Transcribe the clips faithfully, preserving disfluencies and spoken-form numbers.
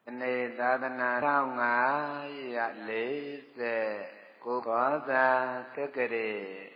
Này ta ta na thao ngã ya lễ sẽ cô có ra thế cái gì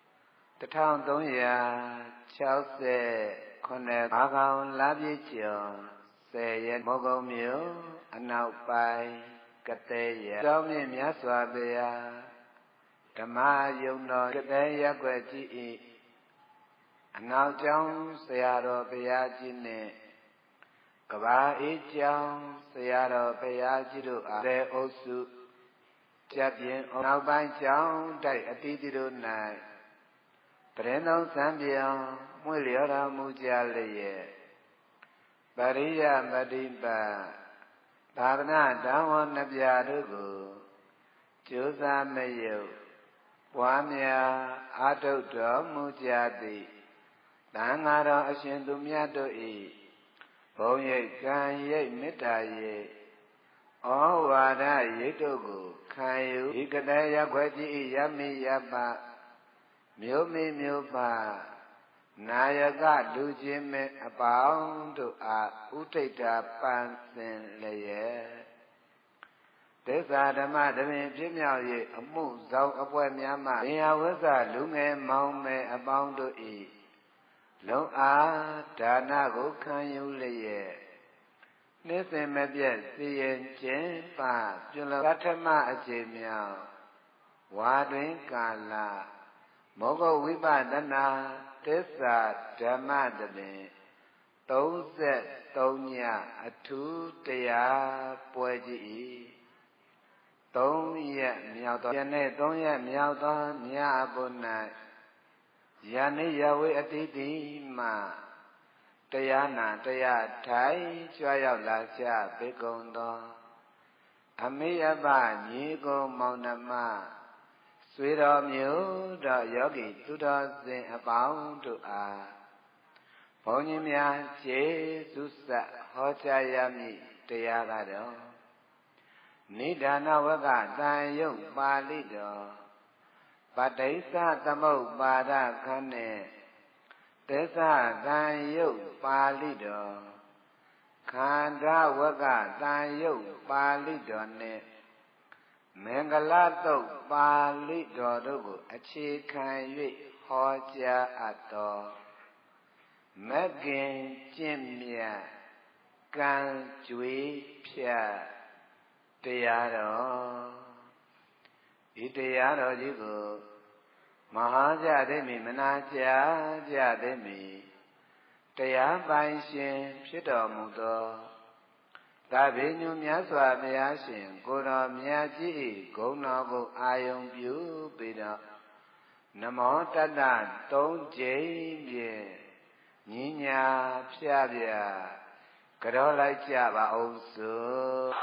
ta thao tống ya cháu sẽ con này bà con lá biết chiều sẽ ya mô cầu miếu anh nào bài cái tê ya cháu miền nhá xóa bê yaဓမ္မယုံတော်ကတဲ့ရက်ွယ်ကြည့်၏အနောက်ကျောင်းဆရာတော်ဘုရားကြီးနှင့်ကဘာအေးကျောင်းဆရာတော်ဘုရားကြီးတို့အားတဲ့အုပ်စုကြပ်ပြင်နောက်ပိုင်းကျောင်းတိုက်အတီးတီတို့၌ပရိသောစံပြောင်းမွေလျော်တော်မူကြလျက်ပရိယမတိပသာသနာတော်ဝနှပြတို့ကိုကျိုးစားမယုတ်ဝါများအာထုတော်မူကြသည်သံဃာတော်အရှင်သူမြတ်တို့၏ဘုံရိပ်ကံရိပ်မေတ္တာရိပ်ဩဝါဒရိပ်တို့ကိုခံယူဤကတည်းရက်ွယ်ကြည်ယမိယပမြို့မိမြို့ပါနာယကလူချင်းမဲ့အပေါင်းတို့အားဥထိတ်တာပန်းစင်လျက်သစ္စာဓမ္မတပင်ပြည့်မြောက်၍အမှုဆောင်အပွဲများမှဘင်ယဝဇ္ဇလူငယ်မောင်မယ်အပေါင်းတို့၏လုံအားဒါနကိုခံယူလျက်နေ့စဉ်မပြတ်စီရင်ခြင်းပါပြုလုပ်ပထမအချိန်မြောက်ဝါတွင်ကာလမောဂဝိပဿနာသစ္စာဓမ္မတပင်သုံးဆယ်သုံးညအထူးတရားပွဲကြီး၏သုံးရက်မြောက်သောယနေ့သုံးရက်မြောက်သောညအပု၌ယနေ့ယဝေအတိတိမှတရားနာတရားထိုင်ကြွရောက်လာကြပေကုန်သောအမိအပညီကိုမောင်နှမဆွေတော်မျိုးတော်ယောဂီသူတော်စင်အပေါင်းတို့အားဘုန်းကြီးများကျေးဇူးဆက်ဟောကြားရမည့်တရားကတော့နိဒာနဝကတန်ယုတ်ပါဠိတော်ပဋိစ္စသမုပ္ပါဒခန်းနဲ့သစ္စာတန်ယုတ်ပါဠိတော်ခန္ဓာဝကတန်ယုတ်ပါဠိတော်နဲ့မင်္ဂလာတုတ်ပါဠိတော်တို့ကိုအခြေခံ၍ဟောကြားအပ်သောမဂ္ဂင်ကျင့်မြတ်ကံကြွေဖြတ်တရားတော်ဤတရားတော်ကြီးကိုမဟာကြသိမိမနာကြာကြသိမိတရားပိုင်ရှင်ဖြစ်တော်မူသောသာဘိညုမြတ်စွာဘုရားရှင်ကိုယ်တော်မြတ်ကြီးဂုဏ်တော်ကိုအာယုံပြုပြီးတော့နမောတတ္တသုံးကြိမ်ဖြင့်ညီညာဖြားပြကြောလိုက်ကြပါအောင်စို့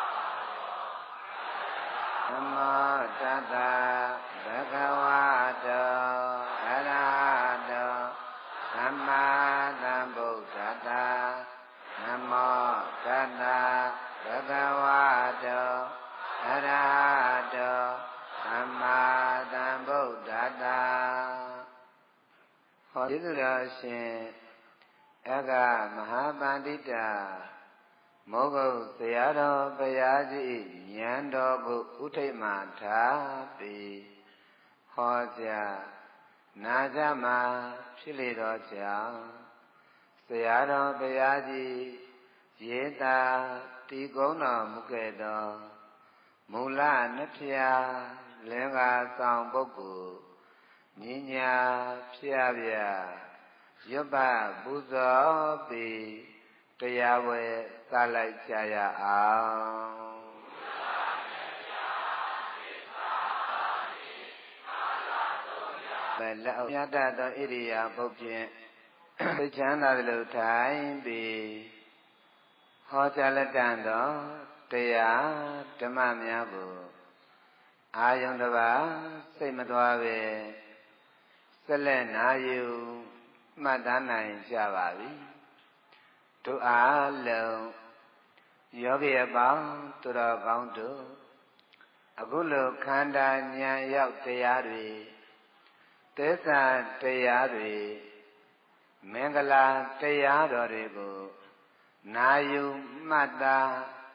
နမောတတ္တဘဂဝတောအရဟတောသမ္မာသမ္ဗုဒ္ဓတ္တနမောတတ္တဘဂဝတောအရဟတောသမ္မာသမ္ဗုဒ္ဓတ္တဟောဒီလိုတော်ရှင်အဂမဟာပန္တိတာမောဂုတ်ဆရာတော်ဘုရားကြီးဉာဏ်တော်ကိုဥထိတ်မှထားပြီးဟောကြားနာကြမှာဖြစ်လေတော့ကြောင့်ဆရာတော်ဘုရားကြီးရေးတာတီကုန်းတော်မူခဲ့သောမူလနှစ်ဖြာလင်္ကာဆောင်ပုဂ္ဂိုလ်ညညာဖြာပြရွတ်ပပူဇော်ပြီးတရားဝဲစလိုက်ကြရအောင်ဘယ်လောက်မြတ်သောဣရိယာပုတ်ဖြင့်သိချမ်းသာလို့ထိုင်ပြီးဟောကြားလက်တန်သောတရားဓမ္မများကိုအာယုန်တစ်ပါးစိတ်မသွားပဲဆက်လက်နာယူမှတ်သားနိုင်ကြပါပြီတို့အားလုံးယောဂီအပေါင်းသူတော်ကောင်းတို့အခုလိုခန္ဓာဉာဏ်ရောက်တရားတွေသစ္စာတရားတွေမင်္ဂလာတရားတော်တွေကိုနာယူမှတ်သား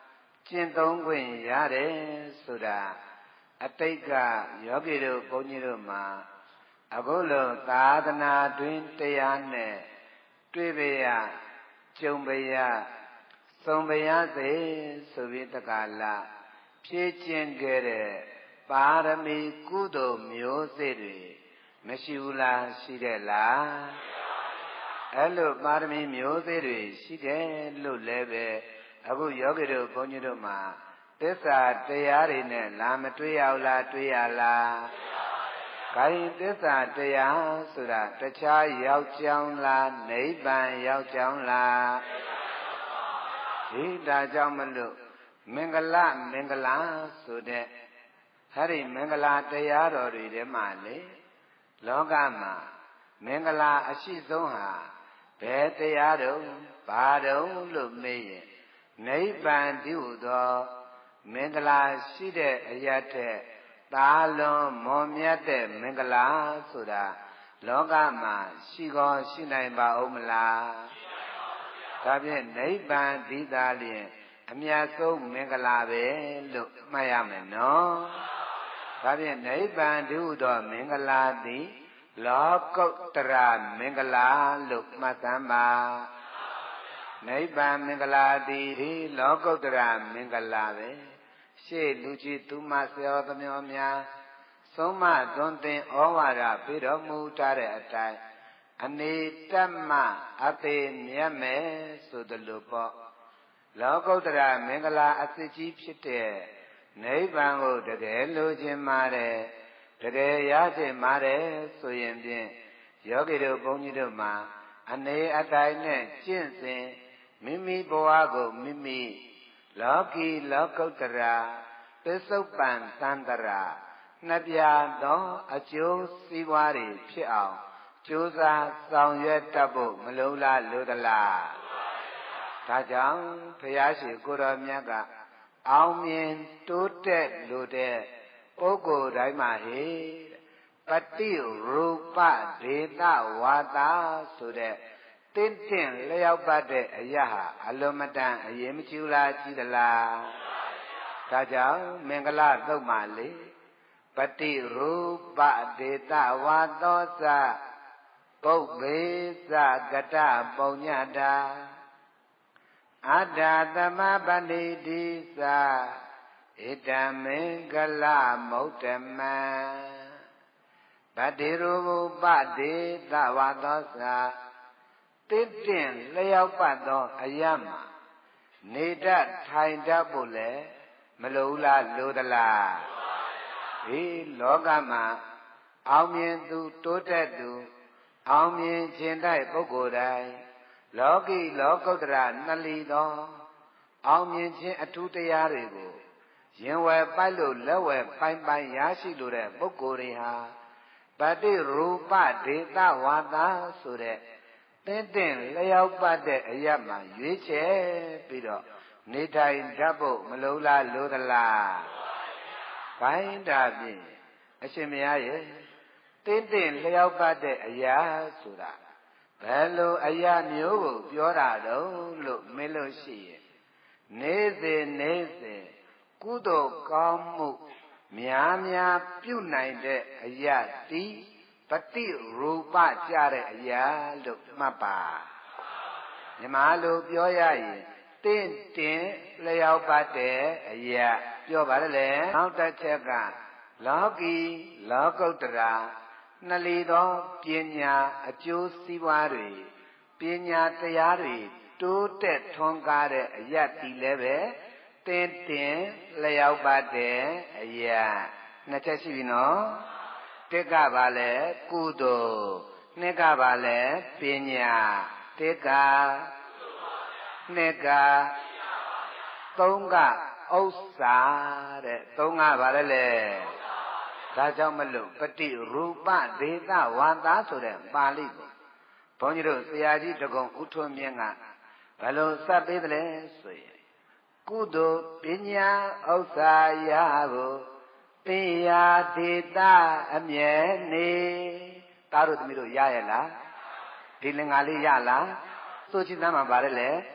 ကျင့်သုံးခွင့်ရတယ်ဆိုတာအတိတ်ကယောဂီတို့ဘုန်းကြီးတို့မှာအခုလိုသာသနာတွင်တရားနဲ့တွေ့ပေရကြုံပေရသုံးပေရစေဆိုပြီးတက္ကလာဖြည့်ကျင့်ခဲ့တဲ့ပါရမီကုသိုလ်မျိုးစေ့တွေမရှိဘူးလားရှိတယ်လားအဲ့လိုပါရမီမျိုးစေ့တွေရှိတယ်လို့လည်းပဲအခုယောဂီတို့ဘုန်းကြီးတို့မှာသစ္စာတရားတွေနဲ့လာမတွေ့ရဘူးလားတွေ့ရလားခိုင်းသစ္စာတရားဆိုတာတခြားရောက်ကြောင်းလားနိဗ္ဗာန်ရောက်ကြောင်းလားဒီဒါကြောင့်မလို့မင်္ဂလမင်္ဂလာဆိုတဲ့အဲ့ဒီမင်္ဂလာတရားတော်တွေထဲမှာလေလောကမှာမင်္ဂလာအရှိဆုံးဟာဘယ်တရားတုံးဘာတုံးလို့မေးရင်နိဗ္ဗာန်တည်းဟူသောမင်္ဂလာရှိတဲ့အရာထက်သာလွန်မွန်မြတ်တဲ့မင်္ဂလာဆိုတာလောကမှာရှိကောရှိနိုင်ပါဦးမလားဒါဖြင့်နိဗ္ဗာန်တည်းသာလျင်အမြတ်ဆုံးမင်္ဂလာပဲလို့မှတ်ရမယ်နော်ဒါဖြင့်နိဗ္ဗာန်တည်းဟူသောမင်္ဂလာသည်လောကုတ္တရမင်္ဂလာလို့မှတ်သမ်းပါနိဗ္ဗာန်မင်္ဂလာသည်ဒီလောကုတ္တရမင်္ဂလာပဲရှေ့လူကြီးသူမဆရာသမျှများသုံးမသွန်သင်ဩဝါဒပေးတော်မူထားတဲ့အတိုင်းအနေတ္တမအသေးမြတ်မယ်ဆိုသလိုပေါ့လောကုတ္တရမင်္ဂလာအစစ်ကြီးဖြစ်တဲ့နိဗ္ဗာန်ကိုတကယ်လိုချင်ပါတယ်တကယ်ရချင်ပါတယ်ဆိုရင်ဖြင့်ယောဂီတို့ဘုန်းကြီးတို့မှာအနေအတိုင်းနဲ့ကျင့်စဉ်မိမိဘဝကိုမိမိလောကီလောကုတ္တရာပစ္စုပန်သန္တရာနှစ်ပြားသောအကျိုးစီးပွားတွေဖြစ်အောင်ကြိုးစားဆောင်ရွက်တတ်ဖို့မလိုလားလိုသလားဒါကြောင့်ဘုရားရှင်ကိုရောမြတ်ကအောင်မြင်တိုးတက်လို့တဲ့ပုဂ္ဂိုလ်တိုင်းမှာဟေပတိရူပဒေသဝါတာဆိုတဲ့တင့်တင့်လျောက်ပတ်တဲ့အရာဟာအလွန်မတန်အရေးမကြီးလားကြီးသလားဒါကြောင့်မင်္ဂလာသုတ်မှာလေပတိရူပဒေသဝါသောသပုပ္ပေသကတပုံညတာအတ္တသမပဏိတိသဣတမင်္ဂလမௌတ္တမံပတိရူပဒေသဝါသောသတင့်တင့်လျောက်ပတ်သောအရာမှာနေတတ်ထိုင်တတ်ဖို့လေမလိုလားလိုသလားဒီလောကမှာအောင်မြင်သူတိုးတက်သူအောင်မြင်ခြင်းတိုက်ပုဂ္ဂိုလ်တိုင်းလောကီလောကုတ္တရာနှစ်လီသောအောင်မြင်ခြင်းအထူးတရားတွေကိုရင်ဝယ်ပိုက်လို့လက်ဝယ်ပိုင်ပိုင်ရရှိလို့တဲ့ပုဂ္ဂိုလ်တွေဟာပတိရူပဒေသဝါတာဆိုတဲ့တင့်တင့်လျောက်ပတ်တဲ့အရာမှာရွေးချယ်ပြီးတော့နေထိုင်တတ်ဖို့မလိုလားလိုသလားဘိုင်းတာဖြင့်အရှင်မယားရဲ့တင့်တင့်လျောက်ပတ်တဲ့အရာဆိုတာဘယ်လိုအရာမျိုးကိုပြောတာတုံးလို့မေးလို့ရှိရင်နေစဉ်နေစဉ်ကုသိုလ်ကောင်းမှုများများပြုနိုင်တဲ့အရာဒီပတိရူပကြတဲ့အရာလို့မှတ်ပါမြမလိုပြောရရင်တင့်တင်လျောက်ပတ်တဲ့အရာပြောပါလေနောက်တစ်ချက်ကလောကီလောကုတ္တရာနှစ်လီသောပညာအကျိုးစီးပွားတွေပညာတရားတွေတိုးတက်ထွန်းကားတဲ့အရာဒီလည်းပဲတင့်တင်လျောက်ပတ်တဲ့အရာနှစ်ချက်ရှိပြီနော်တစ်ကပါလဲကုသိုလ်နှစ်ကပါလဲပညာတစ်ကနှစ်ကသုံးကဥစ္စာတဲ့သုံးကပါလဲလေဒါကြောင့်မလို့ပတိရူပဒေသဝါတာဆိုတဲ့ပါဠိကိုဘုန်းကြီးတို့ဆရာကြီးတကုံဥထွန်းမြင့်ကဘယ်လိုစပ်ပေးတယ်လဲဆိုရင်ကုသိုလ်ပညာဥစ္စာရာကိုတေယာဒေတာအမြဲနေသားတို့သမီးတို့ရရဲ့လားဒီလင်္ကာလေးရလားဆိုချင်သားမှာပါတယ်လေ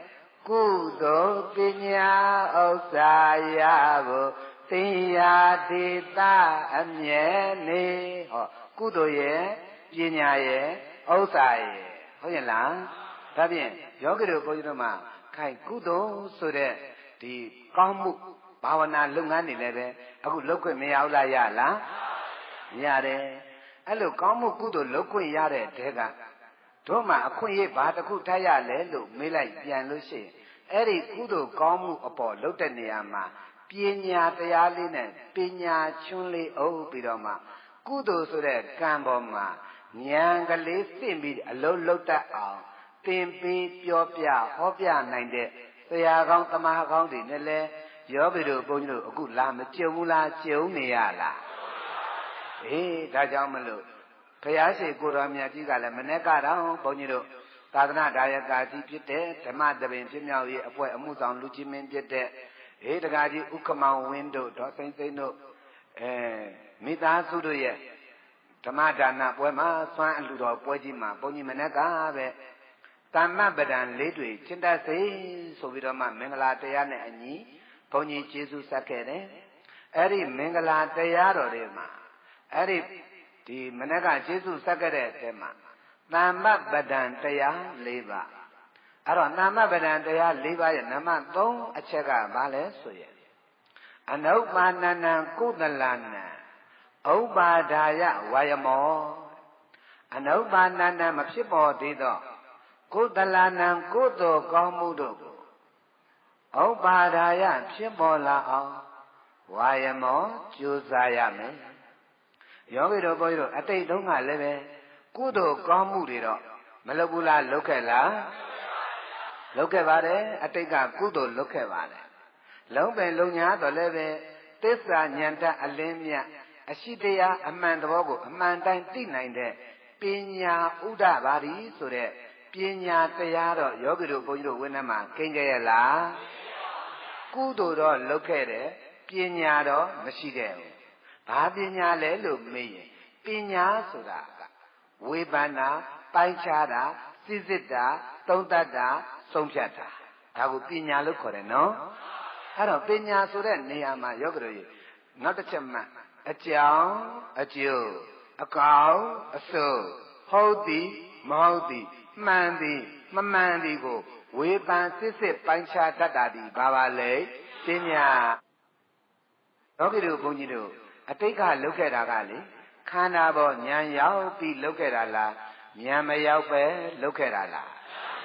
ကုသိုလ်ပညာဥစ္စာရဖို့သင်ရာဒေတာအမြဲနေဟောကုသိုလ်ရဲ့ပညာရဲ့ဥစ္စာရဲ့ဟုတ်ရဲ့လားဒါဖြင့်ယောဂီတို့ဘုန်းကြီးတို့မှာခိုင်ကုသိုလ်ဆိုတဲ့ဒီကောင်းမှုဘာဝနာလုပ်ငန်းတွေလည်းပဲအခုလုပ်ခွင့်မရဘူးလားရလားရတယ်အဲ့လိုကောင်းမှုကုသိုလ်လုပ်ခွင့်ရတဲ့တဲကတို့မှအခွင့်အရေးဘာတစ်ခုထားရလဲလို့မေးလိုက်ပြန်လို့ရှိရင်အဲ့ဒီကုသိုလ်ကောင်းမှုအပေါ်လုပ်တဲ့နေရာမှာပညာတရားလေးနဲ့ပညာချွန်းလေးအုပ်ပြီးတော့မှကုသိုလ်ဆိုတဲ့ကံပေါ်မှာဉာဏ်ကလေးသိပြီးအလုံးလုံးတတ်အောင်သင်ပေးပြောပြဟောပြနိုင်တဲ့ဆရာကောင်းတမဟာကောင်းတွေနဲ့လည်းယောဂီတို့ဘုန်းကြီးတို့အခုလာမကြုံဘူးလားကြုံနေရလားအေးဒါကြောင့်မလို့ဘုရားရှိခိုးတော်မြတ်ကြီးကလည်းမနေ့ကတော့ဘုန်းကြီးတို့သာသနာဒါယကာကြီးဖြစ်တဲ့ဓမ္မသဘင်ပြည့်မြောက်ရေးအဖွဲ့အမှုဆောင်လူကြီးမင်းဖြစ်တဲ့ဟေးတကားကြီးဥက္ကမောင်ဝင်းတို့ဒေါ်စိမ့်စိမ့်တို့အဲမိသားစုတို့ရဲ့ဓမ္မဒါနပွဲမှာစွမ်းအလူတော်ပွဲကြီးမှာဘုန်းကြီးမနေ့ကပဲတမ္မပဒံလေးတွေချစ်တတ်စေဆိုပြီးတော့မှမင်္ဂလာတရားနဲ့အညီဘုန်းကြီးကျေးဇူးဆက်ခဲ့တယ်အဲ့ဒီမင်္ဂလာတရားတော်တွေမှာအဲ့ဒီဒီမနေ့ကကျေးဇူးဆက်ခဲ့တဲ့အထဲမှာတမ္မပဒံတရား၄ပါးအဲ့တော့တမ္မပဒံတရား၄ပါးရဲ့နံပါတ်၃အချက်ကဘာလဲဆိုရင်အနုပ္ပါဏနံကုသလနံဥပ္ပါဒါယဝါယမောအနုပ္ပါဏနံမဖြစ်ပေါ်သေးသောကုသလနံကုသိုလ်ကောင်းမှုတို့ကိုဥပ္ပါဒါယဖြစ်ပေါ်လာအောင်ဝါယမောကြိုးစားရမယ်ယောဂီတို့ဘုန်းကြီးတို့အတိတ်တုန်းကလည်းပဲကုသိုလ်ကောင်းမှုတွေတော့မလုပ်ဘူးလားလုပ်ခဲ့လားလုပ်ခဲ့ပါတယ်အတိတ်ကကုသိုလ်လုပ်ခဲ့ပါတယ်လုံးပင်လုံညာတော့လည်းပဲသစ္စာဉာဏ်တတ်အလင်းမြတ်အရှိတရားအမှန်သဘောကိုအမှန်တိုင်းသိနိုင်တဲ့ပညာဥဒ္ဒဘာရီဆိုတဲ့ပညာတရားတော့ယောဂီတို့ဘုန်းကြီးတို့ဝိနည်းမှာကိန်းကြရလားကုသိုလ်တော့လုပ်ခဲ့တယ်ပညာတော့မရှိခဲ့ဘူးဘာပညာလဲလို့မေးရင်ပညာဆိုတာကဝေဖန်တာပိုင်းခြားတာစိစစ်တာသုံးသပ်တာဆုံးဖြတ်တာဒါကိုပညာလို့ခေါ်တယ်နော်အဲ့တော့ပညာဆိုတဲ့နေရာမှာယောဂီတို့ရေနောက်တစ်ချက်မှအကြောင်းအကျိုးအကောင်အဆိုးဟုတ်သည်မဟုတ်သည်မှန်သည်မမှန်သည်ကိုဝေဖန်စစ်စစ်ပိုင်းခြားတတ်တာဒီဘာပါလဲပညာယောဂီတို့ဘုန်းကြီးတို့အတိတ်ကလုပ်ခဲ့တာကလေခန္ဓာပေါ်ဉာဏ်ရောက်ပြီးလုပ်ခဲ့တာလားဉာဏ်မရောက်ပဲလုပ်ခဲ့တာလား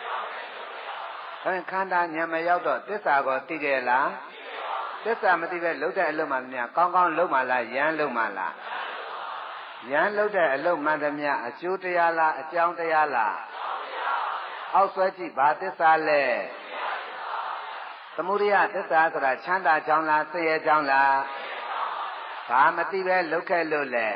ခန္ဓာဉာဏ်မရောက်တော့သစ္စာကိုသိကြလားသစ္စာမသိပဲလုပ်တဲ့အလုပ်မှများကောင်းကောင်းလုပ်မှလားယမ်းလုပ်မှလားယမ်းလုပ်တဲ့အလုပ်မှန်သမျှအကျိုးတရားလားအကြောင်းတရားလားအောက်ဆွဲကြည့်ဘာသစ္စာလဲသမုဒိယသစ္စာဆိုတာချမ်းသာကြောင်းလားဆင်းရဲကြောင်းလားဘာမသိပဲလုပ်ခဲ့လို့လဲ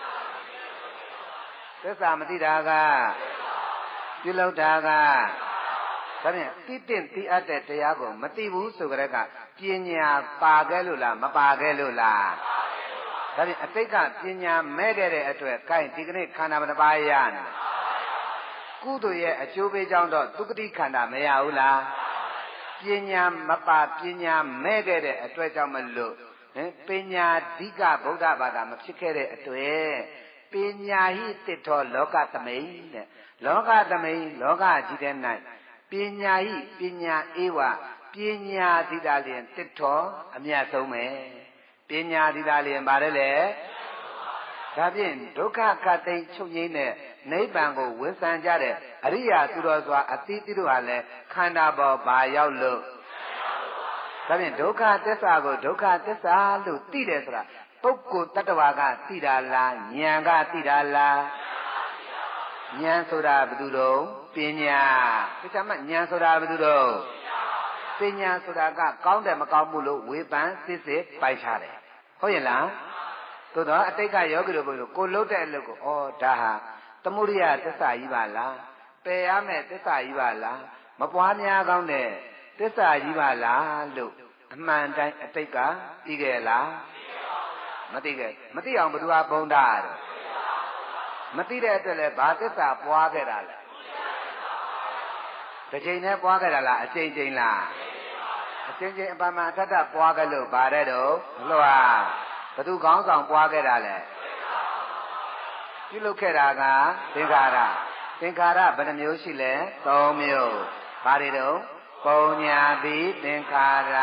သစ္စာမသိတာကပြုလုပ်တာကဒါဖြင့်သိတဲ့သိအပ်တဲ့တရားကိုမသိဘူးဆိုကြတဲ့ကပညာပါခဲ့လို့လားမပါခဲ့လို့လားဒါဖြင့်အတိတ်ကပညာမဲ့ခဲ့တဲ့အတွက်ကိုင်ဒီကနေ့ခန္ဓာမတစ်ပါးရနေကုသိုလ်ရဲ့အကျိုးပေးကြောင်းတော့သုကတိခန္ဓာမရဘူးလားပညာမပါပညာမဲ့ခဲ့တဲ့အတွက်ကြောင့်မလို့ပညာဓိကဗုဒ္ဓဘာသာမဖြစ်ခဲ့တဲ့အတွက်ပညာဟိတစ်ထောလောကသမိန်တဲ့လောကသမိန်လောကကြီးတဲ့၌ပညာဟိပညာဧဝပညာသီတာလျင်တစ်ထောအမြတ်ဆုံးပဲပညာသီတာလျင်ပါတယ်လေဒါဖြင့်ဒုက္ခခတ်သိမ်းချုပ်ငြိမ်းတဲ့နိဗ္ဗာန်ကိုဝန်ဆံကြတဲ့အရိယာသူတော်စွာအတိတိတို့ဟာလည်းခန္ဓာပေါ်ဘာရောက်လို့ဒါဖြင့်ဒုက္ခသစ္စာကိုဒုက္ခသစ္စာလို့သိတယ်ဆိုတာပုဂ္ဂိုလ်တ attva ကသိတာလားဉာဏ်ကသိတာလားဉာဏ်ဆိုတာဘယ်သူတော့ပညာဒါကြောင့်မှဉာဏ်ဆိုတာဘယ်သူတော့ပညာဆိုတာကကောင်းတယ်မကောင်းဘူးလို့ဝေဖန်စစ်စစ်ပိုက်ချတယ်ဟုတ်ရဲ့လားသို့တော့အတိတ်ကယောဂီတို့ဘုရားကိုလှုပ်တဲ့အလုပ်ကိုဩဒါဟာသမုဒိယသစ္စာကြီးပါလားပယ်ရမယ်သစ္စာကြီးပါလားမပွားများကောင်းတဲ့သစ္စာကြီးပါလားလို့အမှန်တိုင်းအတိတ်ကသိခဲ့လားမသိခဲ့မသိအောင်ဘယ်သူကဘုံတာတော့မသိတဲ့အတွက်လည်းဘာသစ္စာပွားခဲ့တာလဲတစ်ချိန်နဲ့ပွားကြတာလားအချိန်ချင်းလားအချိန်ချင်းအပမာထပ်ထပ်ပွားကြလို့ဗါတဲ့တော့လွှာဘသူကောင်းဆောင်ပွားခဲ့တာလဲပြုလုပ်ခဲ့တာကသင်္ခါရသင်္ခါရဘယ်နှမျိုးရှိလဲသုံးမျိုးဘာတွေတော့ပုံညာပိသင်္ခါရ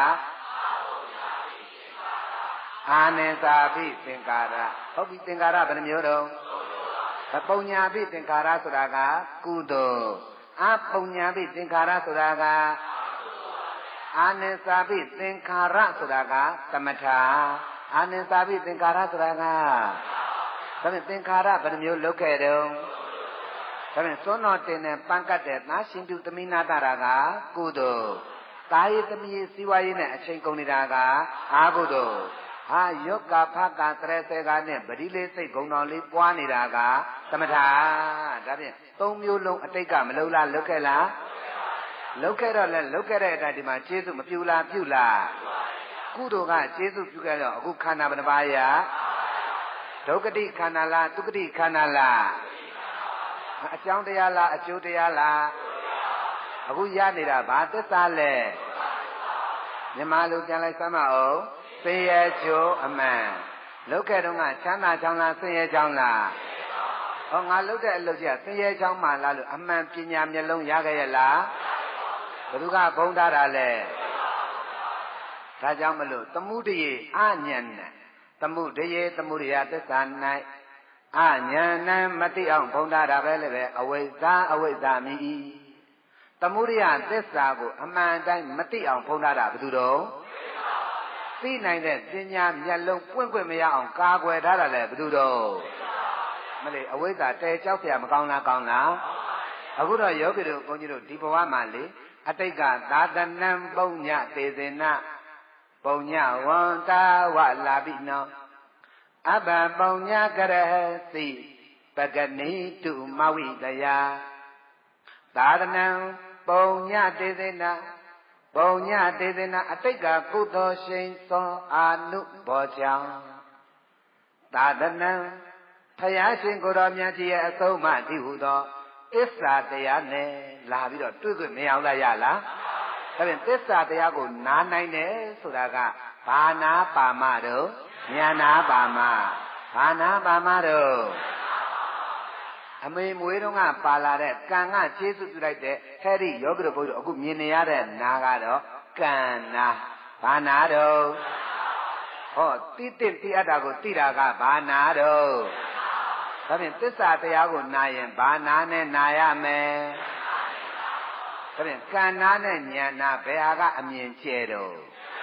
အာနိသာပိသင်္ကာရဟုတ်ပြီသင်္ကာရဘယ်နှမျိုးတော့ပုံညာပိသင်္ကာရဆိုတာကကုသိုလ်အပုံညာပိသင်္ကာရဆိုတာကအာနိသာပိသင်္ခါရဆိုတာကသမထအာနိသာပိသင်္ခါရဆိုတာကဒါဖြင့်သင်္ခါရဘယ်နှမျိုးလုပ်ခဲ့တော့ဒါဖြင့်သွန်းတော်တင်နဲ့ပန်းကတ်တဲ့သာရှင်ပြုသမိနာတာကကုသိုလ်တာယသမီးစီဝါရေးနဲ့အချိန်ကုန်နေတာကအာကုသိုလ်ဟာယောဂဖကသရစေကနဲ့ပရိလေးစိတ်ဂုံတော်လေးပွားနေတာကသမထဒါဖြင့်သုံးမျိုးလုံးအတိတ်ကမလုံးလားလုတ်ခဲ့လားလုတ်ခဲ့တော့လဲလုတ်ခဲ့တဲ့အတိုင်းဒီမှာကျေးဇူးမပြုလားပြုလားကုသိုလ်ကကျေးဇူးပြုခဲ့တော့အခုခန္ဓာဘယ်နှပါးရဒုက္ခတိခန္ဓာလားဒုက္ခတိခန္ဓာလားအကြောင်းတရားလားအကျိုးတရားလားအခုရနေတာဘာသစ္စာလဲမြန်မာလူပြန်လိုက်စမ်းမအောင်ဆင်းရဲချိုးအမှန်လုတ်ခဲ့တော့ကချမ်းသာချောင်းလားဆင်းရဲချောင်းလားဟောငါလုတ်တဲ့အလုပ်ကြီးကဆင်းရဲချောင်းမှလားလို့အမှန်ပညာမျက်လုံးရခဲ့ရဲ့လားဘယ်သူကဘုံထားတာလဲဒါကြောင့်မလို့သမှုတရေအဉဏ်နဲ့သမှုတရေသမှုရိယသစ္စာ၌အဉဏ်နဲ့မသိအောင်ဘုံထားတာပဲလေပဲအဝိဇ္ဇာအဝိဇ္ဇာမိဤသမှုရိယသစ္စာကိုအမှန်တိုင်းမသိအောင်ဘုံထားတာဘယ်သူတော့သိနိုင်တဲ့ပညာမျက်လုံးပွင့်ပွင့်မရအောင်ကာကွယ်ထားတာလဲဘယ်သူတော့မလေးအဝိဇ္ဇာတဲကြောက်เสียမကောင်းလားကောင်းလားအခုတော့ယောဂီတို့ဘုန်းကြီးတို့ဒီဘဝမှာလေအတိတ်ကသာသနံပုံညသေသေနပုံညဝန္တာဝလာပိနောအဘပုံညကရဟသိပကနိတုမဝိတယသာသနံပုံညသေသေနပုံညသေသေနအတိတ်ကကုသိုလ်ရှိန်သောအာနုဘောချံသာသနံဖယားရှင်ကိုတော်မြတ်ကြီးရဲ့အဆုံးအမတည်ဟူသောသစ္စာတရားနဲ့လာပြီးတော့တွေ့ခွင့်မရအောင်လားရလားဒါဖြင့်သစ္စာတရားကိုနားနိုင်တယ်ဆိုတာကဘာနာပါမတော့ဉာဏ်နာပါမဘာနာပါမတော့အမေမွေးတော့ကပါလာတဲ့ကံကကျေးဇူးပြုလိုက်တဲ့ဟဲ့ဒီယောဂီတို့ဘုရားအခုမြင်နေရတဲ့နာကတော့ကံနာဘာနာတော့ဟောတိတိတိအတ္တကိုသိတာကဘာနာတော့ဒါဖြင့်သစ္စာတရားကိုနာရင်ဘာနာနဲ့နာရမယ်ဒါဖြင့်ကံနာနဲ့ဉာဏ်နာဘယ်ဟာကအမြင်ကျဲတော့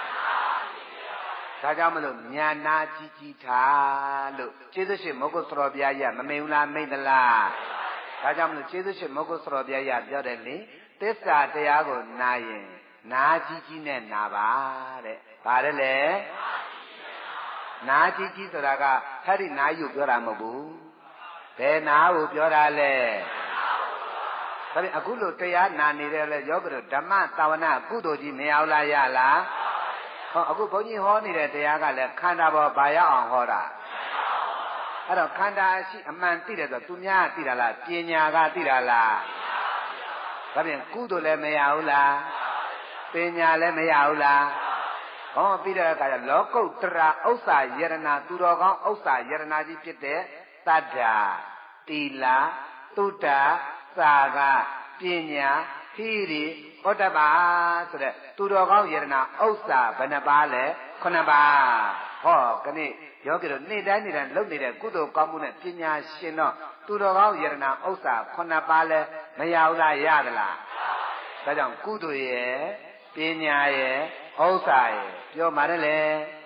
ဒါကြောင့်မလို့ဉာဏ်နာကြီးကြီးထားလို့ကျေးဇူးရှင်မုဂ္ဂုစရောဘုရားကြီးမမိန်ဘူးလားမိတ်သလားဒါကြောင့်မလို့ကျေးဇူးရှင်မုဂ္ဂုစရောဘုရားကြီးပြောတယ်လေသစ္စာတရားကိုနာရင်နာကြီးကြီးနဲ့နာပါတဲ့ဘာလဲလဲနာကြီးကြီးဆိုတာကအဲ့ဒီနာယူပြောတာမဟုတ်ဘူးဘယ်နာကိုပြောတာလဲဒါဖြင့်အခုလိုတရားနာနေတယ်လေယောဂတို့ဓမ္မသာဝနာကုသိုလ်ကြီးမရအောင်လားရလားဟောအခုဘုန်းကြီးဟောနေတဲ့တရားကလည်းခန္ဓာပေါ်ဘာရအောင်ဟောတာအဲ့တော့ခန္ဓာရှိအမှန်သိတယ်ဆိုသူများသိတာလားပညာကသိတာလားဒါဖြင့်ကုသိုလ်လည်းမရဘူးလားပညာလည်းမရဘူးလားဟောပြီးတဲ့အခါကျလောကုတ္တရာဥစ္စာယရဏသူတော်ကောင်းဥစ္စာယရဏကြီးဖြစ်တဲ့သတ္တာတိလာသုတ္တသာကပညာဟိရိဩတ္တပါဆိုတဲ့သူတော်ကောင်းယရဏဥစ္စာဘယ်နှပါလဲခုနှစ်ပါးဟောခဏယောဂီတို့နေ့တိုင်းနေ့တိုင်းလုပ်နေတဲ့ကုသိုလ်ကောင်းမှုနဲ့ပညာရှင်တော့သူတော်ကောင်းယရဏဥစ္စာခုနှစ်ပါးလဲမရဘူးလားရသလားဒါကြောင့်ကုသိုလ်ရဲ့ပညာရဲ့ဥစ္စာရဲ့ပြောမှာလေ